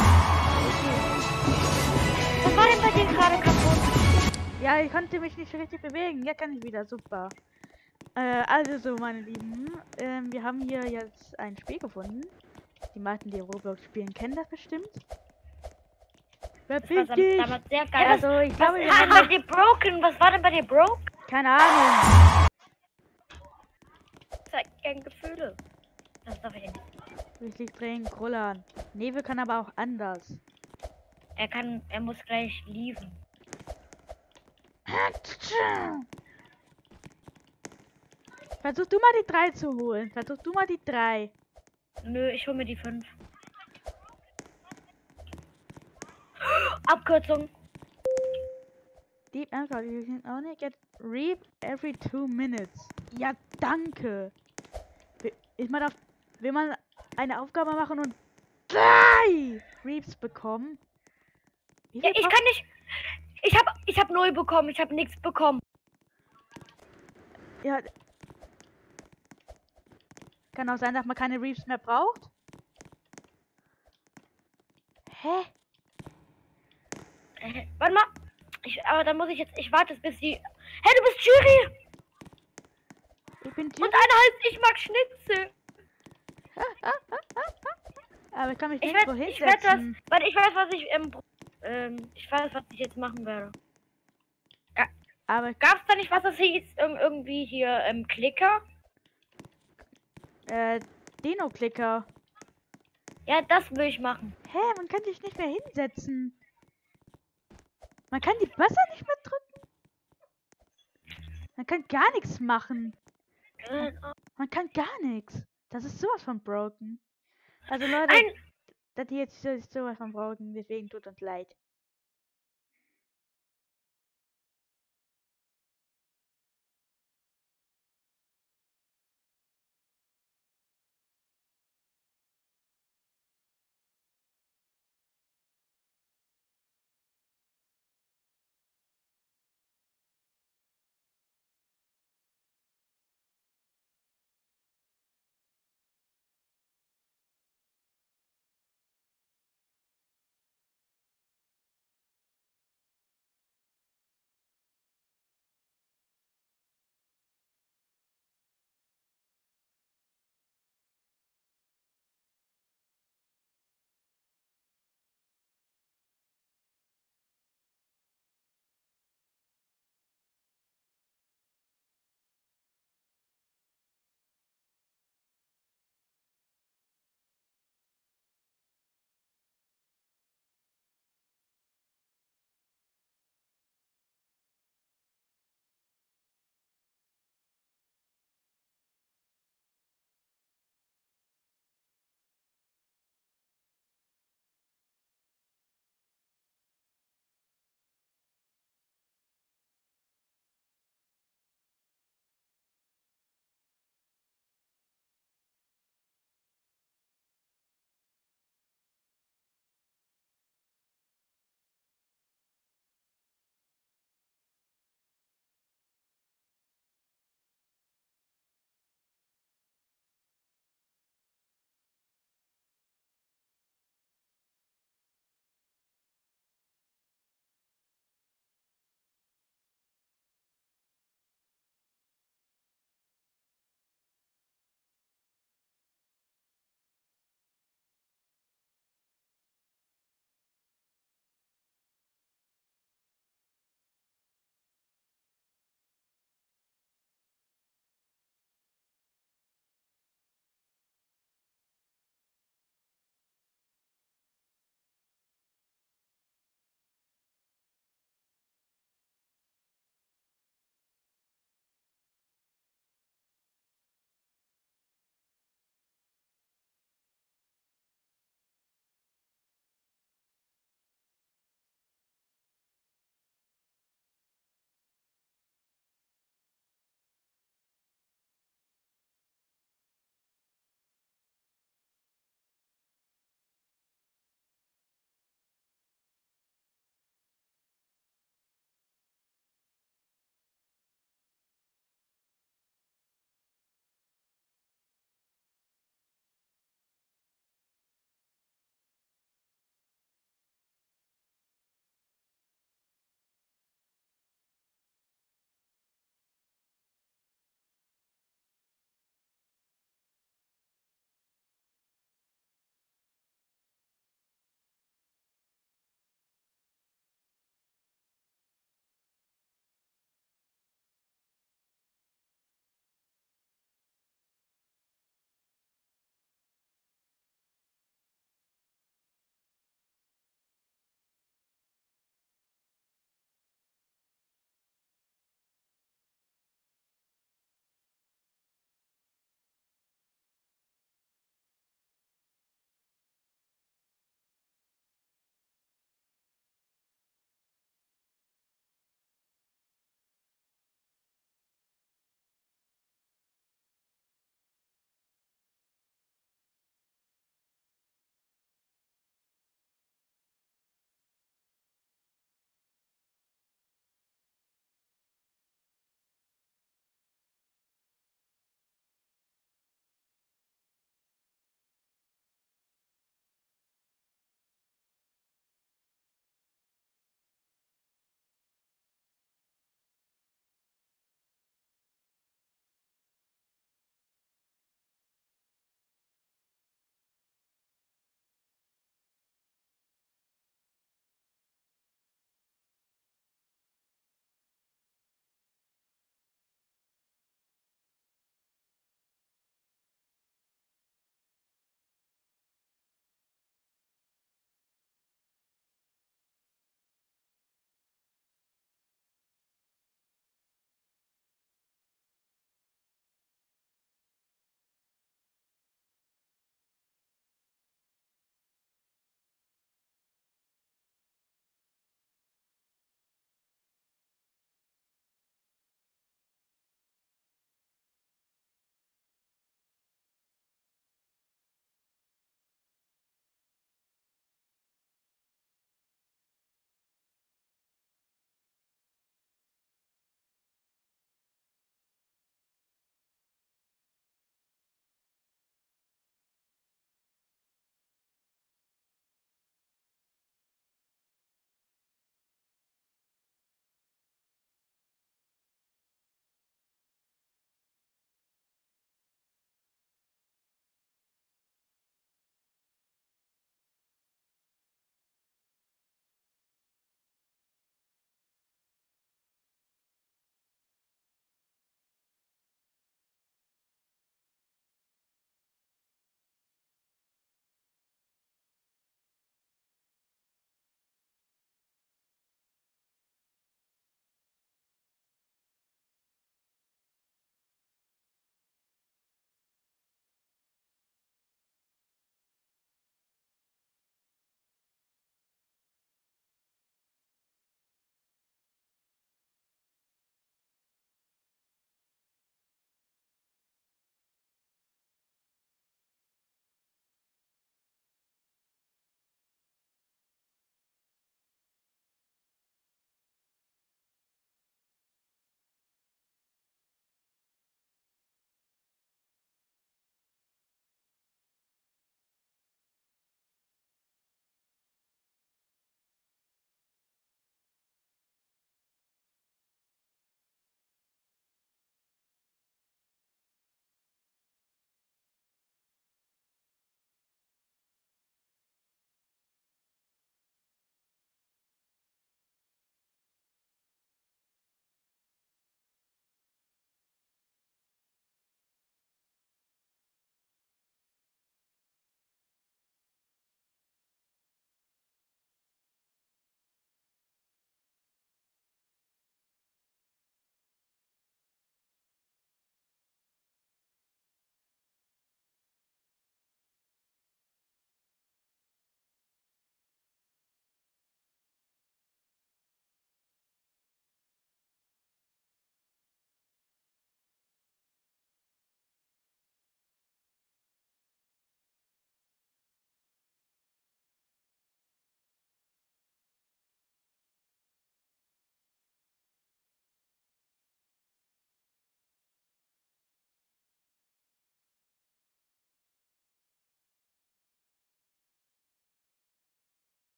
Was war denn bei dir gerade kaputt? Ja, ich konnte mich nicht richtig bewegen. Ja, kann ich wieder. Super. Also so, meine Lieben. Wir haben hier jetzt ein Spiel gefunden. Die meisten, die Roblox spielen, kennen das bestimmt. Wer Das war bin ich? damals sehr geil. Also, ich glaube, wir Was haben bei jetzt... dir broken? Was war denn bei dir broke? Keine Ahnung. Zeig gerne Gefühle. Das darf ich nicht. Richtig drehen, Krullern. Nebel kann aber auch anders. Er muss gleich lieben. Versuch du mal die 3 zu holen. Versuch du mal die 3. Nö, ich hole mir die 5. Abkürzung. Deep Anchor, you can only get reap every 2 minutes. Ja, danke. Will man eine Aufgabe machen und 3 Reaps bekommen? Wie Ja, viel ich kann nicht. Ich hab 0 bekommen. Ich hab nichts bekommen. Ja. Kann auch sein, dass man keine Reaps mehr braucht. Hä? Warte mal. Aber dann muss ich jetzt. Ich warte bis die. Hey, du bist Jury! Ich bin Und Jury. einer heißt, ich mag Schnitzel. Aber ich kann mich Ich nirgendwo werde hinsetzen. Warte, ich weiß, was ich weiß, was ich jetzt machen werde. Aber Gab's da nicht was, das hieß irgendwie hier Klicker? Dino-Klicker. Ja, das will ich machen. Hä, man kann sich nicht mehr hinsetzen. Man kann die Buzzer nicht mehr drücken. Man kann gar nichts machen. Man kann gar nichts. Das ist sowas von broken. Also Leute, das hier ist sowas von broken, deswegen tut uns leid.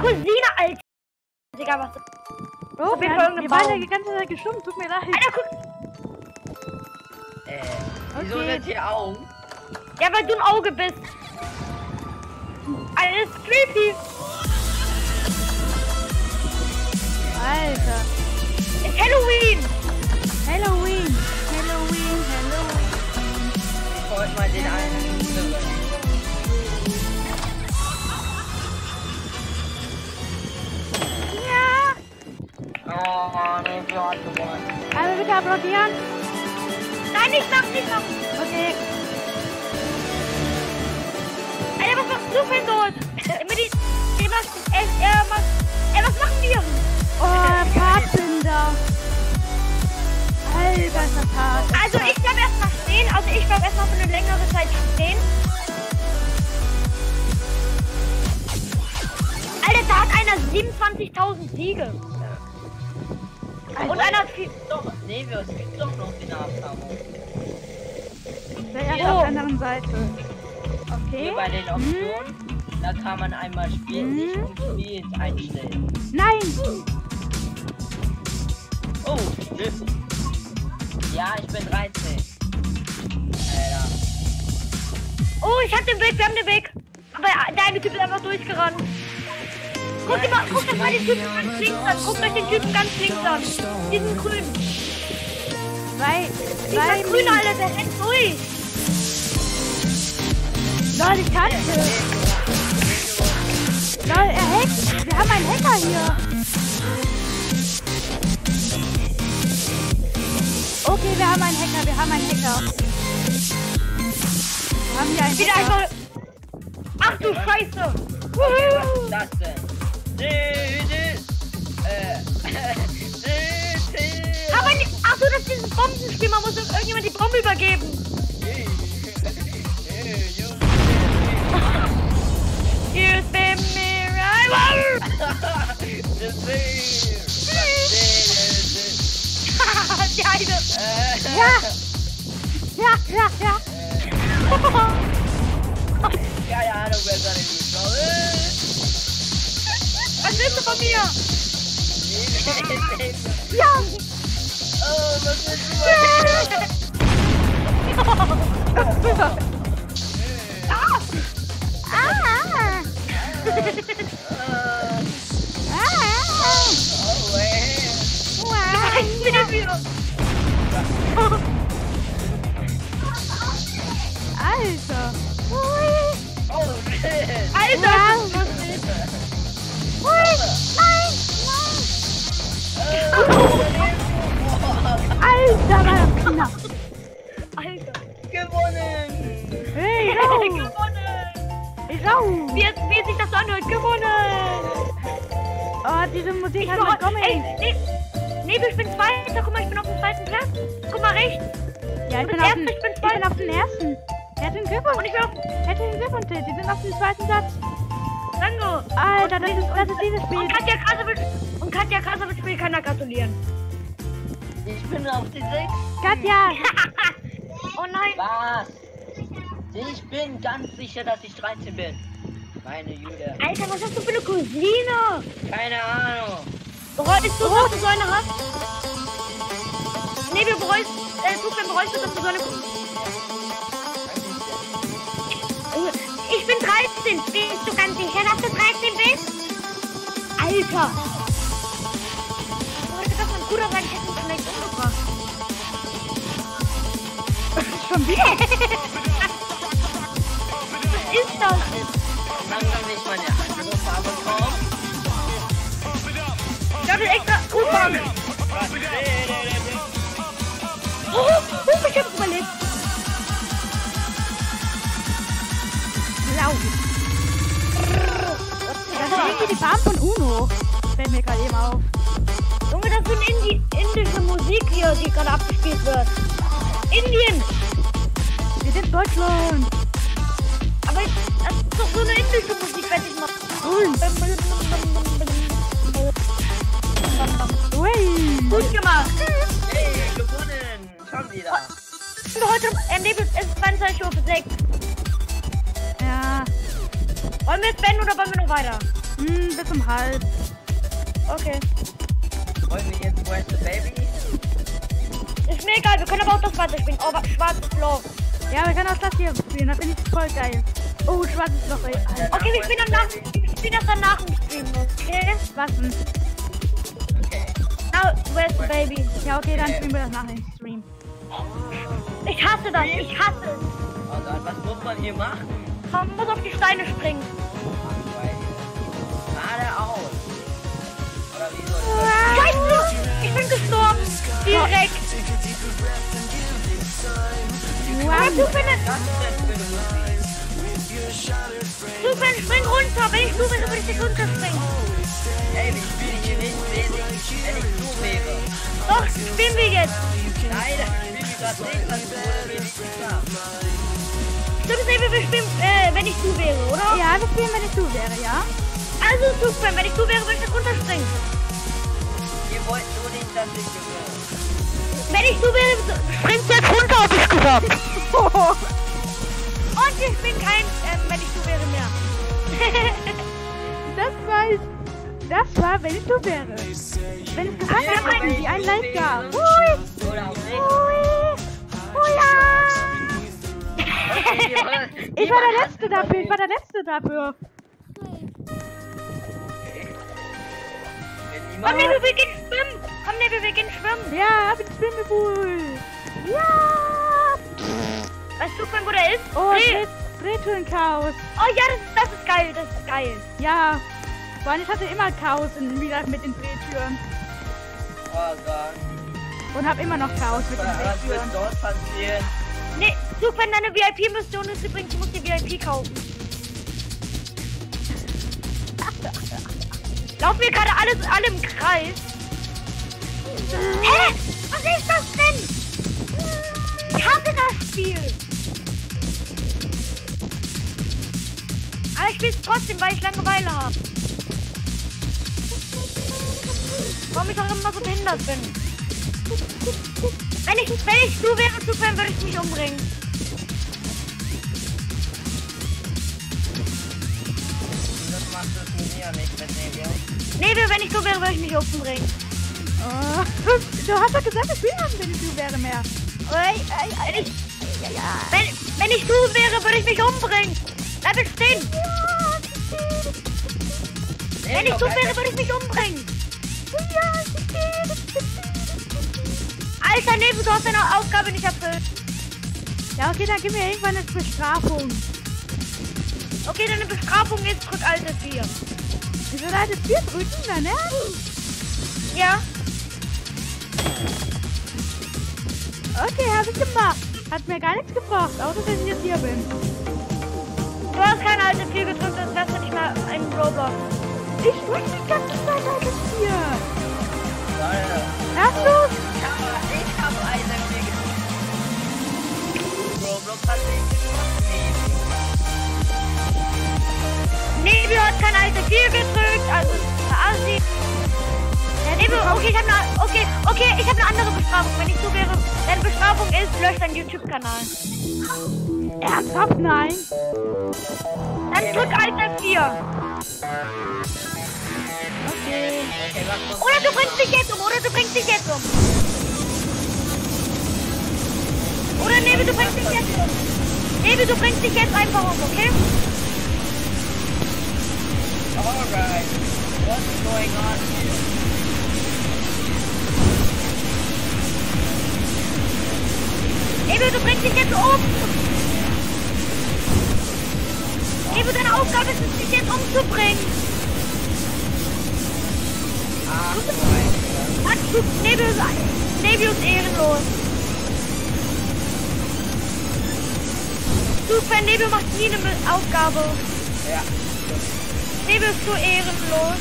Cousine, Alter. Digga, was? Oh, Auf jeden Fall wir irgendein waren ja Baum. die ganze Zeit geschummelt, tut mir leid. Alter, guck. Wieso Okay. sind hier Augen? Ja, weil du ein Auge bist. Alles creepy. Alter. Ist Halloween. Halloween. Halloween, Halloween. Ich wollte mal den einen zurück. Ja. Oh, nee, wir haben gewonnen. Einmal bitte applaudieren. Nein, nicht machen, nicht machen. Okay. Alter, was machst du denn dort? Immer die was machen wir? Oh, Pfadfinder. Alter, ist das hart. Also ich bleib erstmal stehen. Also ich bleib erstmal für eine längere Zeit stehen. Alter, da hat einer 27.000 Siege. Und einer hat viel. Doch, nee, es gibt doch noch den Abtauung. Der erst Oh. auf der anderen Seite. Hier Okay. bei den Optionen, da kann man einmal spielen, sich und Spiels einstellen. Nein. Oh, tschüss. Ja, ich bin 13. Alter. Oh, ich hab den Weg, wir haben den Weg. Aber der eine Typ ist einfach durchgerannt. Guckt euch mal den Typen ganz links an. Guckt euch den Typen ganz links an. Diesen grünen. Dieser grüne, Alter, der rennt durch. Lol, ich kannte. Lol, er hackt. Wir haben einen Hacker hier. Okay, wir haben einen Hacker, wir haben einen Hacker. Wir haben hier einen Wieder Hacker. einfach. Ach du Scheiße. Okay, was ist das denn? Aber nicht. Ach so, das ist dieses Bombenspiel. Man muss irgendjemand die Bombe übergeben. You spin me right. Die eine. Ja! Ja, ja, ja. Keine Ahnung, wer seine Liebe Was willst du von mir? Ja! Oh, was willst du Ah! Oh, ey. Ich bin wieder. Alter! Oh, shit. Alter, Wow. was ist das? Ui! Nein! Alter, war das knapp! Alter. Gewonnen. Hey, Gewonnen. Rau! Wie sich das anhört, gewonnen. Oh, diese Musik hat Ey, mir Gommi. Nebel, ich bin Zweiter. Guck mal, ich bin auf dem zweiten Platz. Guck mal rechts. Ja, ich Du bin bist auf den, Erster, ich bin ich bin Zweiter. auf den ersten. Herzlichen Glückwunsch. Und ich bin auf Herzlichen Glückwunsch, Sie sind auf dem zweiten Platz. Danke. Alter, das ist dieses Spiel. Und Katja Krasowitsch will keiner gratulieren. Ich bin auf die 6. Katja! Oh nein. Was? Ich bin ganz sicher, dass ich 13 bin. Meine Jude. Alter, was hast du für eine Cousine? Keine Ahnung. Bereust du, dass du so eine hast? Nebel, bereust du, dass du so eine Cousine. Ich bin 13. Bist du ganz sicher, dass du 13 bist? Alter. Sollte das mein Bruder sein, ich hätte ihn vielleicht umgebracht. Schon wieder? Was ist das? Langsam nicht meine andere Farbe kommt. Ich habe extra U-Bahn. Ich hab's überlebt. Blau. Das ist irgendwie die Farben von Uno. Fällt mir gerade eben auf. Junge, das ist eine indische Musik hier, die gerade abgespielt wird. Indien! Wir sind Deutschland. Aber das ist doch so eine indische Musik, weiß ich mal. Ui. Gut gemacht. Hey, gewonnen. Schon wieder. Heute, Nebel, es ist 22:06 Uhr. Ja. Wollen wir jetzt beenden oder wollen wir noch weiter? Bis zum Hals. Okay. Wollen wir jetzt Where's the Baby? Ist mir egal, wir können aber auch das weiter spielen. Oh, schwarzes Loch. Ja, wir können auch das hier spielen, das finde ich voll geil. Oh, schwarzes Loch, ey. Okay, wir spielen das danach im Stream, okay? Was denn? Okay. Now, where's the baby? Ja, okay, dann spielen wir das nachher im Stream. Ich hasse das, ich hasse es. Oh Gott, was muss man hier machen? Man muss auf die Steine springen. Geradeaus. Oder wie soll Scheiße! Ich bin gestorben. Direkt. Wow. Du findest... das denn für eine Musik? Super, spring runter. Wenn ich du wäre, würde ich dich runterspringen. Ey, ich spiele hier nicht wenig, wenn ich du wäre. Doch, spielen wir jetzt. Nein, das spielen wir gerade nicht, das wurde mir nicht gesagt. Stimmt, wir spielen, wenn ich du wäre, oder? Ja, wir spielen, wenn ich du wäre, ja? Also, super, wenn ich du wäre, würde ich dich runterspringen. Ihr wollt nur nicht, dass ich gewinne. Wenn ich du wäre, springst du jetzt runter, hab ich gesagt. Und ich bin kein, wenn ich du wäre mehr. Das war, wenn ich du wäre. Wenn es gesagt Ja, hat, wenn wie ich ein du Like gab. wäre. Hui, Oder auch nicht. hui, hula. Ich war der Letzte dafür. Komm, Nebel, wir gehen schwimmen. Komm, Nebel, wir gehen schwimmen. Ja, mit Schwimmepool. Ja. Weißt du, wo der ist? Oh, Nee. Drehtüren-Chaos. Oh ja, das ist geil, das ist geil. Ja. Vor allem, ich hatte immer Chaos in Real mit den Drehtüren. Oh Gott. Und hab immer noch Chaos mit den Was wird Drehtüren. dort passieren? Nee, Zug, wenn deine VIP-Mission ist, übrigens, du musst die VIP kaufen. Laufen wir gerade alle im Kreis? Hä? Was ist das denn? Ich hasse das Spiel. Aber ich spiele es trotzdem, weil ich Langeweile habe. Warum ich auch immer so behindert bin. Wenn ich du wäre, Superman, würde ich mich umbringen. Das macht es mit mir nicht mit Nebel. Nebel, wenn ich du wäre, würde ich mich umbringen. Oh. Du hast doch gesagt, wir spielen haben, wenn ich du wäre mehr. Wenn ich du wäre, würde ich mich umbringen. Bleib stehen. Wenn ich du wäre, würde ich mich umbringen. Alter, Nebel, du hast deine Aufgabe nicht erfüllt. Ja, okay, dann gib mir irgendwann eine Bestrafung. Okay, deine Bestrafung ist, drück Alt 4. Wieso da das 4 drücken, dann, ne? Ja? Okay, hab ich gemacht. Hat mir gar nichts gebracht, außer dass ich jetzt hier bin. Du hast keine Alt 4 gedrückt, sonst wärst du nicht mal ein Roblox. Ich drück die ganze Zeit Alt 4. Leute. Hast du's? Ich hab eine Wege. Roblox hat nicht gemacht. Nebel hat keine Alt 4 gedrückt, also Asi. Ja, Nebel, okay, ich hab eine andere Bestrafung. Wenn ich so wäre, deine Bestrafung ist, lösch deinen YouTube-Kanal. Ernsthaft? Nein. Dann drück Alt 4. Okay. Okay, was muss Oder du bringst dich jetzt um, Oder Nebel, du bringst dich jetzt um. Nebel, du bringst dich jetzt einfach um, okay? Alright. What's going on here? Nebel, du bringst dich jetzt um. Nebel, deine Aufgabe ist es, dich jetzt umzubringen. Ach, Leute. Nebel ist ehrenlos. Super, Nebel macht nie eine Aufgabe. Ja. Nebel ist so ehrenlos.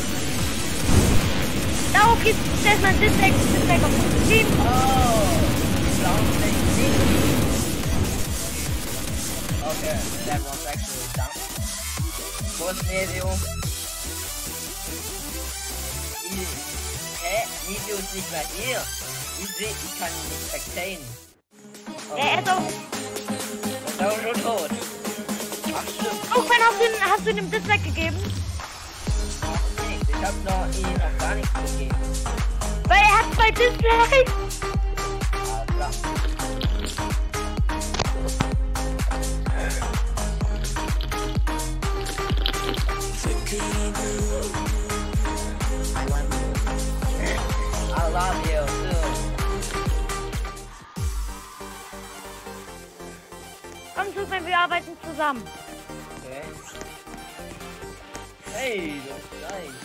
Darauf gibt es erstmal ein Dislike auf dem Team. Oh. Okay, that one's actually down. Wo ist Nevio? Hä? Nevio ist nicht mehr hier. Ich kann ihn nicht spectaten. Oh, Er ist auch. ist auch schon tot. Ach stimmt. Auch wenn hast du ihm Dislike gegeben? Ich hab ihm noch gar nichts gegeben. Weil er hat 2 Displays. Klar. I love you too. Komm, Superman, wir arbeiten zusammen. Okay. Hey, das ist nice.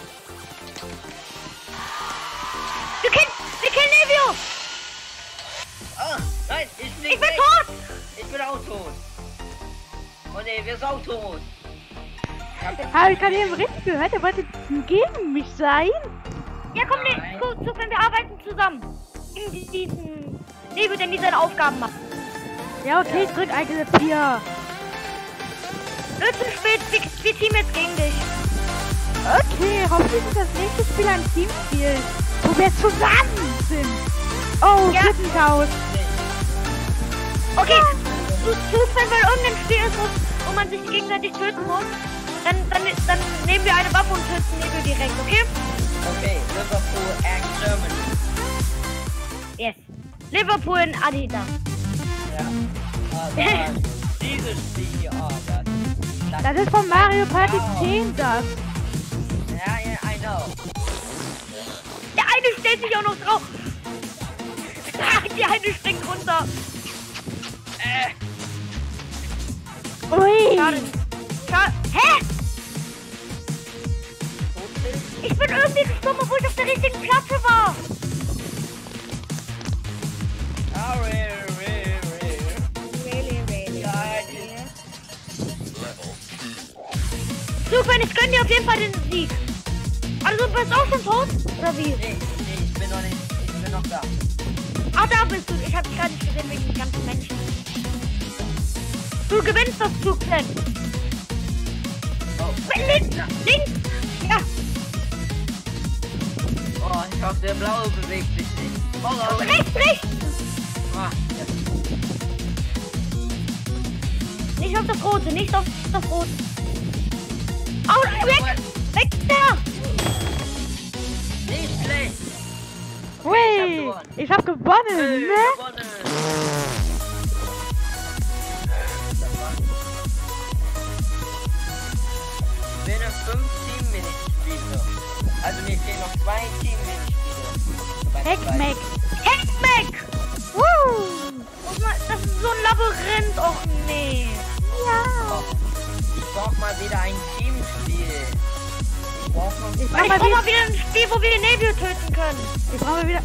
Wir killen Nevio. Ah, nein, ich bin Ich bin tot. Ich bin auch tot. Oh ne, wir sind auch tot. Habe ich gerade eben richtig gehört? Er wollte gegen mich sein? Ja, komm, Nein. Superman, wir arbeiten zusammen. Gegen diesen Nevio, der nie seine Aufgaben macht. Ja, okay, drück akzeptieren. Wird zu spät, wir teamen jetzt gegen dich. Okay, hoffentlich ist das nächste Spiel ein Teamspiel, wo wir zusammen sind. Oh, Ja. Schlittenchaos. Okay, Superman, weil irgendein Spiel ist, wo man sich gegenseitig töten muss, dann nehmen wir eine Waffe und töten Nevio direkt, okay? Okay, Liverpool and Germany. Yes. Liverpool in Adidas. Ja. Aber dieses Spiel hier, oh Gott. Das ist von Mario Party Wow. 10 das. Ja, ja, I know. Der eine stellt sich auch noch drauf. Die eine springt runter. Ui. Schade. Hä? Ich bin irgendwie gestorben, obwohl ich auf der richtigen Platte war. Ah, really. Really. Ja, Superman, ich gönn dir auf jeden Fall den Sieg. Also, du bist auch schon tot? Oder wie? nee, ich bin noch nicht, ich bin noch da. Ah, da bist du. Ich hab dich gar nicht gesehen wegen den ganzen Menschen. Du gewinnst das Superman. Oh, Links! Links! Ja. oh, ich hoffe, der Blaue bewegt sich nicht. Oh, Rechts! Ah, jetzt. Nicht auf das Rote, nicht auf das Rote. Au, weg! Weg da! Nicht schlecht. Ui. Ich hab gewonnen, ne? Gewonnen. Ich bin in 5 Team-Minispiele. Also mir fehlen noch 2 Team-Minispiele. Heckmeck. Hackmack! Woo. Das ist so ein Labyrinth, och nee. Ja. Ich brauch mal wieder ein Teamspiel. Ich brauch noch Ich Ich mach brauch mal wieder. mal wieder ein Spiel, wo wir den Nevio töten können. Ich brauche wieder.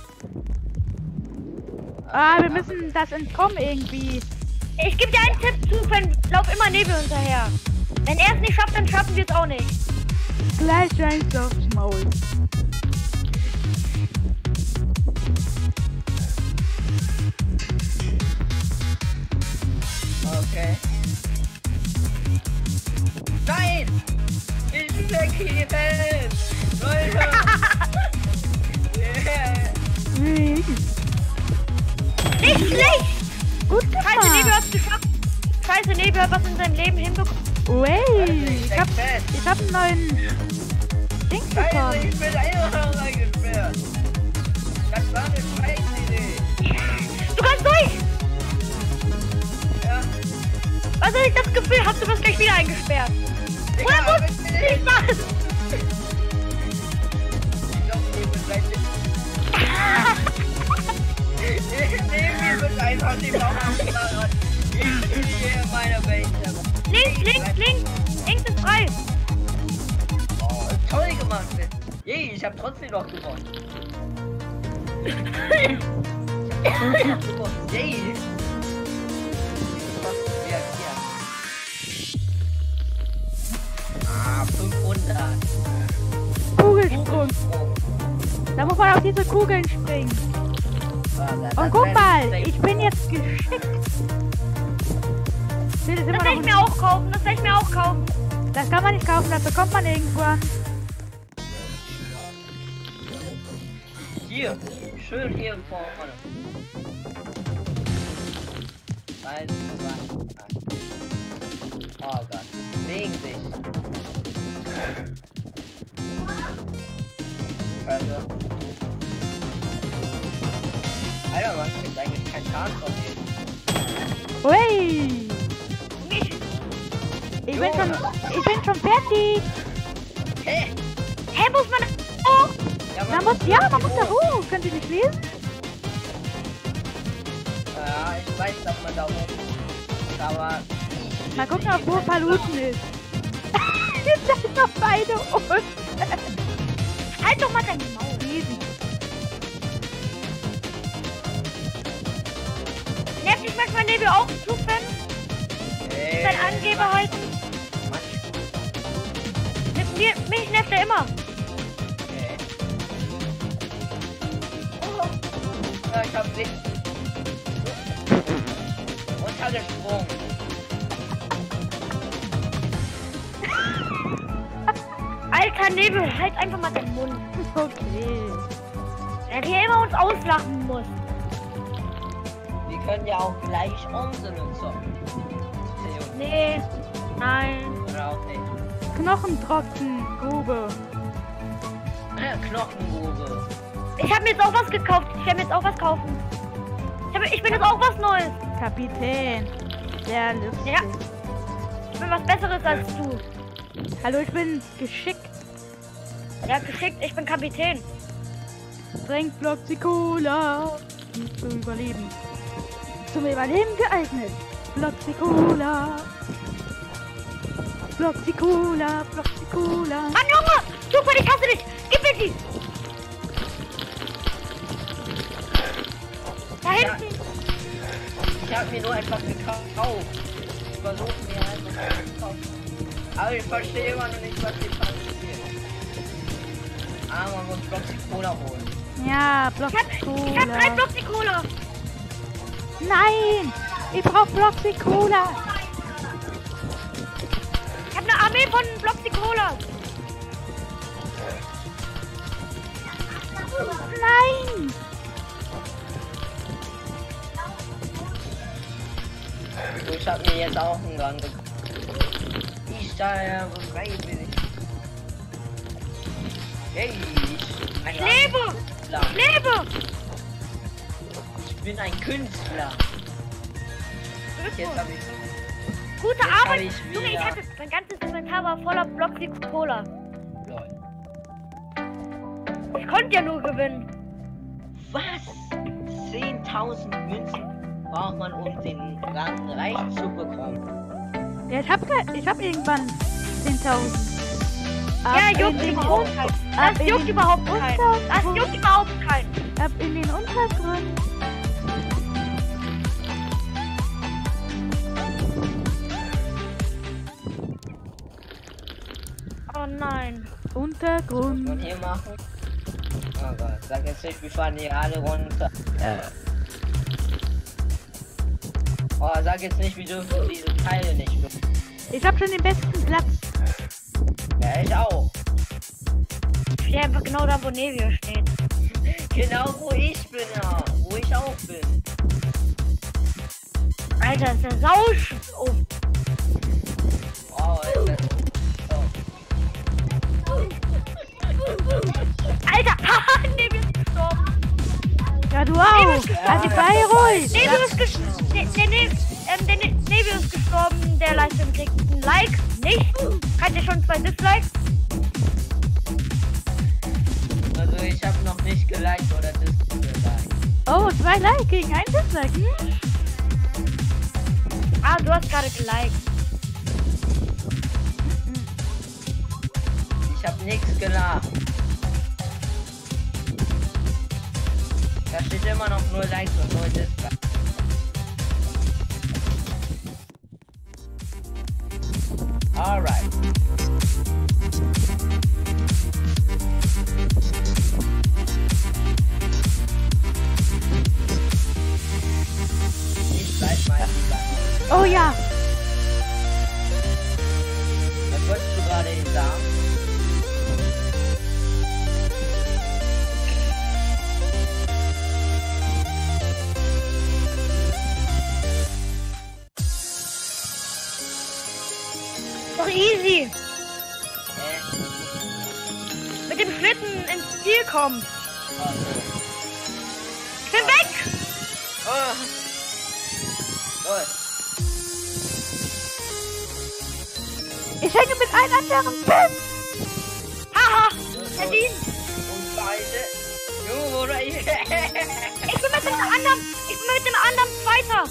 Ah, wir müssen das entkommen irgendwie. Ich gebe dir einen Tipp zu, lauf immer Nevio hinterher. Wenn er es nicht schafft, dann schaffen wir es auch nicht. Gleich eins aufs Maul. Okay. Nein! Ich bin hier! Leute! Yeah. Ui. Nicht schlecht! Gut Scheiße, Nevio gemacht. hat's geschafft. Scheiße, Nevio hat was in seinem Leben hinbekommen. Ui. Ich Ich hab einen neuen Ding Scheiße, bekommen. ich bin immer noch reingesperrt. Das war eine Scheißidee. Du kannst durch! Ja. Also ich das Gefühl, hast du wirst gleich wieder eingesperrt. Ja, Oder aber musst du nicht machen? Ich glaub, ihr wird gleich Neben mir wird einfach die Mauer abgefahren. Ich bin hier in meiner Welt. Links ist frei. Oh, toll gemacht. Yay, ich hab trotzdem noch gewonnen. Ich hab gewonnen. Yay. Ja. Ah, 500. Kugelsprung. Da muss man auf diese Kugeln springen. Und guck mal, ich bin jetzt geschickt. Das ist immer Das werde ich mir auch kaufen. Das kann man nicht kaufen, das bekommt man irgendwann. Hier, schön hier vorne. Nein. Oh Gott, wegen sich. Fresse. Alter, was gibt eigentlich kein Schaden von dir? Ui! Mich. Ich bin schon fertig. Hä? Hä, muss man hoch? Ja, Man muss da hoch. Könnt ihr nicht lesen? Ja, ich weiß, dass man da hoch muss. Aber... Mal gucken, ob wo Paluten ist. Jetzt sind noch beide unten. Halt doch mal deine Maul. Easy. Nervt dich manchmal Nebel auch zu, Ben? Dein Angeber heute? Mich nervt er immer. Okay. Oh. Ja, ich hab dich runtergesprungen. Alter Nebel, halt einfach mal den Mund. Okay. Der hier immer uns auslachen muss. Wir können ja auch gleich umsehen zocken. Nee, nein. Oder auch nicht. Knochentrockengrube. Knochengrube. Ich habe mir jetzt auch was gekauft. Ich werde mir jetzt auch was kaufen. Ich bin jetzt auch was Neues. Kapitän. Sehr lustig. Ja. Ich bin was Besseres als du. Hallo, ich bin geschickt. Ja, geschickt. Ich bin Kapitän. Trinkt Bloxy Cola. Um zu überleben. Zum Überleben geeignet. Bloxy Cola. Bloxy Cola. Bloxy Cola. Mann, Junge! Super, ich hasse dich! Gib mir die! Da hinten! Ich hab mir nur einfach gekauft. Ich versuche mir einfach zu kaufen. Aber ich verstehe immer noch nicht, was hier passiert. Aber man muss Bloxy Cola holen. Ja, Bloxy Ich hab 3 Cola. Bloxy Cola! Nein! Ich brauch Bloxy Cola. Ich hab eine Armee von Bloxy Cola! Nein! Ich hab mir jetzt auch einen Gang gekauft. Ich stehe freiwillig. Hey, Ich lebe! Künstler. Ich lebe! Ich bin ein Künstler. Jetzt hab ich... Gute Jetzt hab Arbeit! ich Junge, ich wieder- hatte... Mein ganzes Inventar war voller Bloxy Cola. Lol. Ich konnte ja nur gewinnen. Was? 10.000 Münzen braucht man, um den Rang reich zu bekommen. Ja, ich hab irgendwann 10.000. Ja, juckt überhaupt keinen. Das juckt überhaupt keinen. Das juckt überhaupt keinen. Ab in den Untergrund. Oh nein. Was muss Untergrund. man hier machen? Oh Gott, sag jetzt nicht, wir fahren hier alle runter. Oh, sag jetzt nicht, wir dürfen diese Teile nicht benutzen. Ich hab schon den besten Platz. Ja, ich auch. Ich stehe einfach genau da, wo Nevio steht. Genau wo ich bin, ja. Wo ich auch bin. Alter, ist der Sausch. Oh, Oh, ist das... Alter, haha, Nevio ist gestorben. Ja, du auch. Also sei ruhig. Nevio ist gestorben. Der Nevio ist gestorben. Der Livestream kriegt ein Like. Nicht. Hat ja schon 2 Dislikes. Also ich habe noch nicht geliked oder disliked. Oh, 2 Like gegen 1 Dislike. Hm? Ah, du hast gerade geliked. Ich habe nichts gelacht. Da steht immer noch nur Likes und nur Dislikes. Alright. Ich bleib mal lieber. Oh ja. Was wolltest du gerade eben sagen? Doch easy. Äh, Mit dem Schlitten ins kommt. Okay. Ich bin weg! Oh. Los. Ich hänge mit einem anderen fest. Haha! Verdient! Und beide. Jo, oder ich. Ich bin mit dem anderen Zweiter!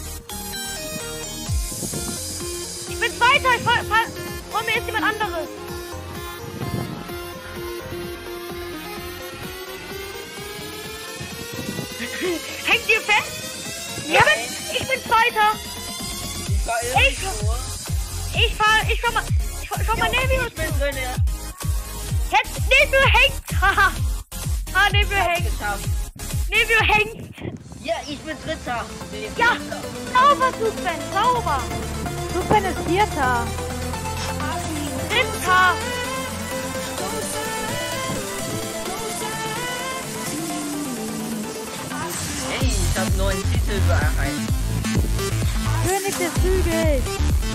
Ich bin Zweiter! Vor mir ist jemand anderes! Hängt ihr fest? Ja, ich bin Zweiter! Ich war irgendwo. Ich schau mal Nebio Ich bin drin, ja. Jetzt, Nebio hängt! Haha! Ah, Nebio hängt! Geschafft. Nebio hängt! Ja, ich bin Dritter. Nee, Ja! Dritter. Sauber, Sven! Sauber! Super ist Vierter. Dritter! Hey, ich hab 9 Titel erreicht. König des Hügels.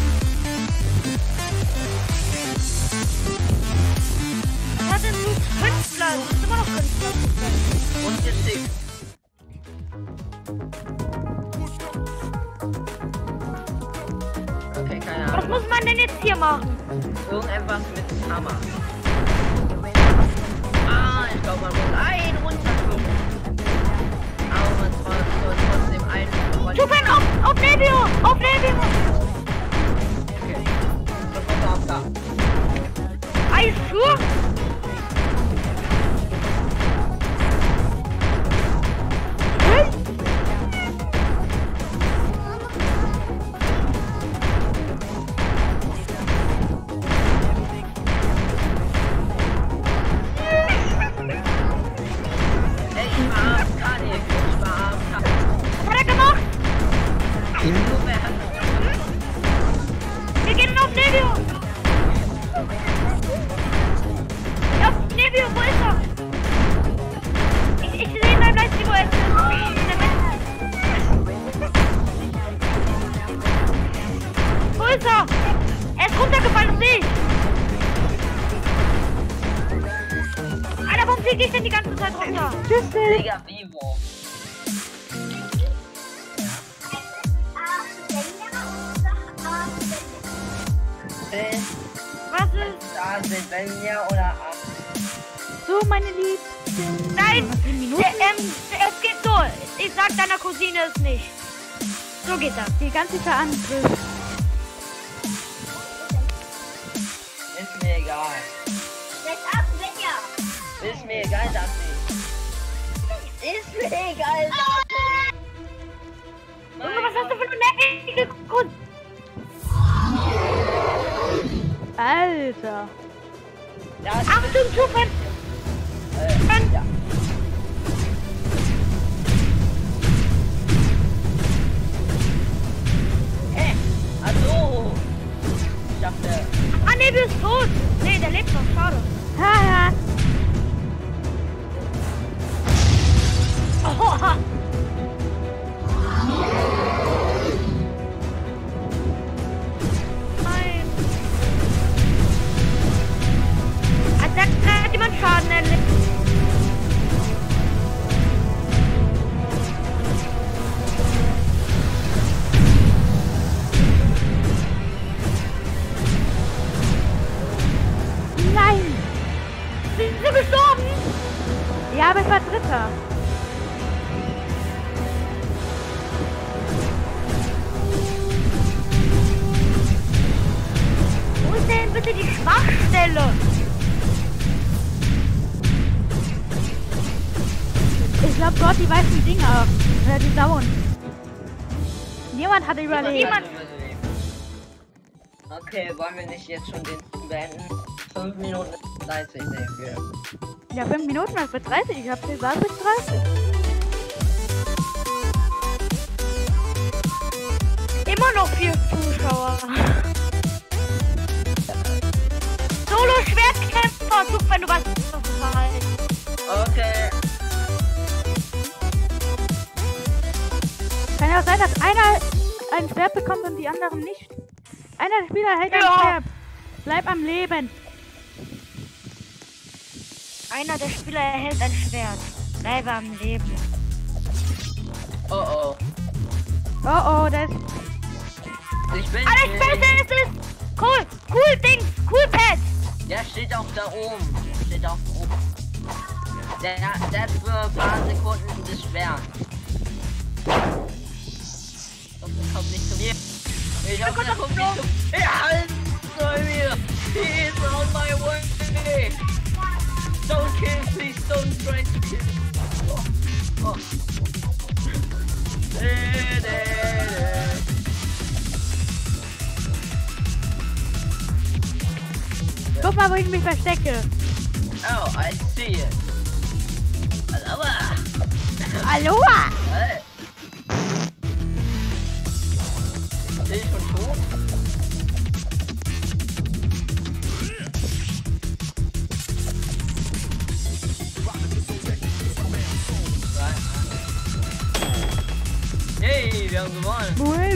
Was hat denn du? Künstler! Du bist immer noch Künstler. Und geschickt. Okay, keine Was Ahnung. muss man denn jetzt hier machen? Irgendetwas mit Hammer. Ah, ich glaube, man muss einen runterkommen. Aber man soll trotzdem einen. Sven, auf Nebio! Auf Nebio! Okay. Sofort auf da. Eisschuh? Ey, ich war AFK, Nick. Ich war AFK. Was hat er gemacht? Nur wer hat Wir gehen auf Nebio! Ja, Nebio, wo ist er? Ich sehe ihn beim Livestream, wo er ist. Wo ist er? Er ist runtergefallen und sehe ich. Alter, warum fliege ich denn die ganze Zeit runter? Tschüss, Phil. Digga, Vivo. Was ist? Da sind bei mir oder ab. So, meine Lieben. Nein! Noch 10 Minuten. Es geht so. Ich sag deiner Cousine es nicht. So geht das. Die ganze Verangriff. Ist mir egal. Ist mir egal, das nicht. Ist mir egal, das Junge, was hast du für eine nervige Cousine? Alter. Das Achtung, Schuppen! ja. Hä? Hallo? Ich dachte, Ah, Nebel ist tot! Nee, der lebt noch, schade. Haha. Oha! Nein. Also da hat jemand Schaden erlitten. Nein. Sind sie gestorben? Ja, aber ich war Dritter. Wo ist denn bitte die Schwachstelle? Ich glaube, dort die weißen Dinger. Oder die blauen. Niemand hat überlebt. Niemand. Okay, wollen wir nicht jetzt schon den beenden? 5 Minuten 30 sehen wir. Ja, 5 Minuten, das wird 30. Ich hab gesagt, bis 30. Immer noch 4 Zuschauer. Solo-Schwertkämpfer, such, wenn du was weißt. Okay. Kann ja auch sein, dass einer ein Schwert bekommt und die anderen nicht. Einer Spieler hält ein Ja. Schwert. Bleib am Leben. Einer der Spieler erhält ein Schwert. Bleibe am Leben. Oh oh. Oh oh, das. Ich bin. Alles Beste ist es! Cool! Cool Dings! Cool Pad! Der steht auch da oben. Steht auch oben. Der hat für ein paar Sekunden das Schwert. Das kommt nicht zu mir. Ich hab der kommt nicht zu mir. Er halt bei mir. He is on my way. Don't kill, please don't try to kill. Oh. Oh. Guck mal, wo ich mich verstecke. Oh, I see it. Aloha. Aloha! Hey. Bin ich schon tot? Yay, wir haben gewonnen.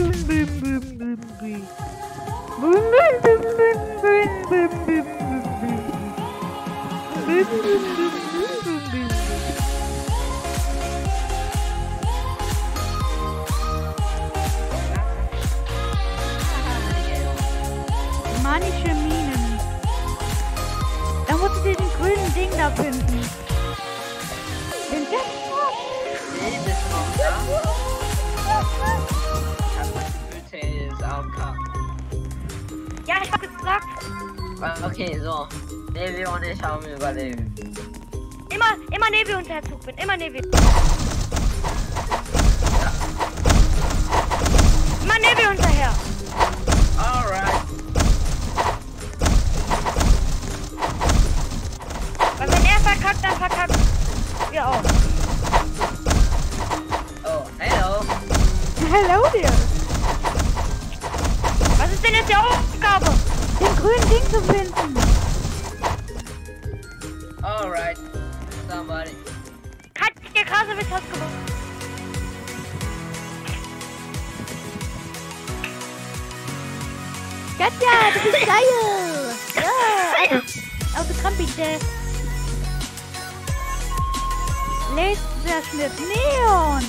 Manische Minen. Da musst du den grünen Ding da finden. Den Jackpot. Nee, das ist noch da. Ich hab mein Gefühl, ist AFK. Ja, ich hab gesagt. Okay, so. Nevi und ich haben überlebt. Immer Nevi und Herzog bin. Immer Nevi. Immer Nevi hinterher. Alright. Weil wenn er verkackt, dann verkackt wir auch. Oh, hello. Hello there. Was ist denn jetzt die Aufgabe? Den grünen Ding zu finden. Alright. Somebody. Katja Krasowitz hat gewonnen. Katja, du bist geil. Ja. Autogramm bitte. Laserschnitt Neon.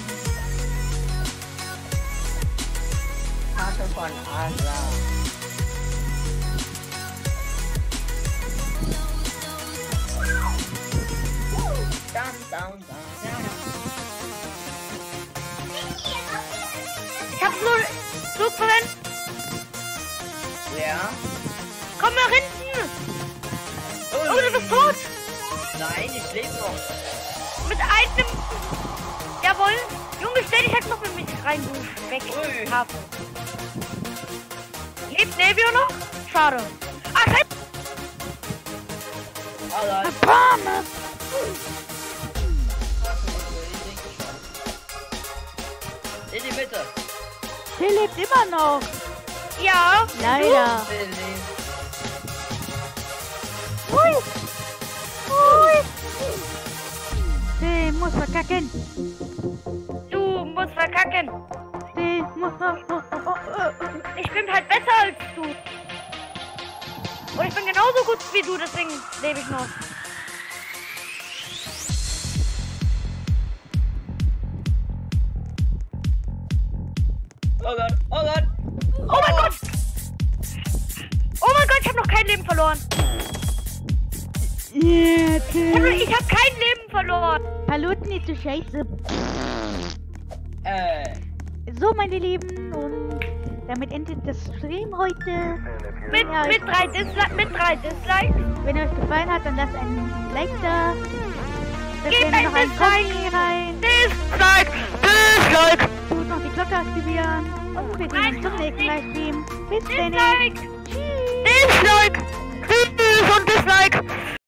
Karte von Asa. Down. Ich hab nur Flugverband. Ja? Komm nach hinten. Oh, du bist tot. Nein, ich lebe noch. Mit einem. Jawohl. Junge, stell dich halt noch mit mich rein, du weg. Ui. Lebt Nevio noch? Schade. Ah, scheiße. Alright. Pommes. In die Mitte. Der lebt immer noch. Ja. Leider. Silly. Hui. Hui. Der muss verkacken. Du musst verkacken. Der muss... Ich bin halt besser als du. Und ich bin genauso gut wie du, deswegen lebe ich noch. Oh Gott. Oh mein Gott! Oh mein Gott, ich habe noch kein Leben verloren. Ich habe kein Leben verloren. Paluten nicht so scheiße. So, meine Lieben, und damit endet das Stream heute. Mit 3 Dislikes. Wenn euch gefallen hat, dann lasst einen Like da. Da Gebt werden ein noch ein Dislike. Kommi rein. Dislike! Tut noch die Glocke aktivieren. Und wir sehen uns zum nächsten Livestream. Bis dann. Dislike! Tschüss.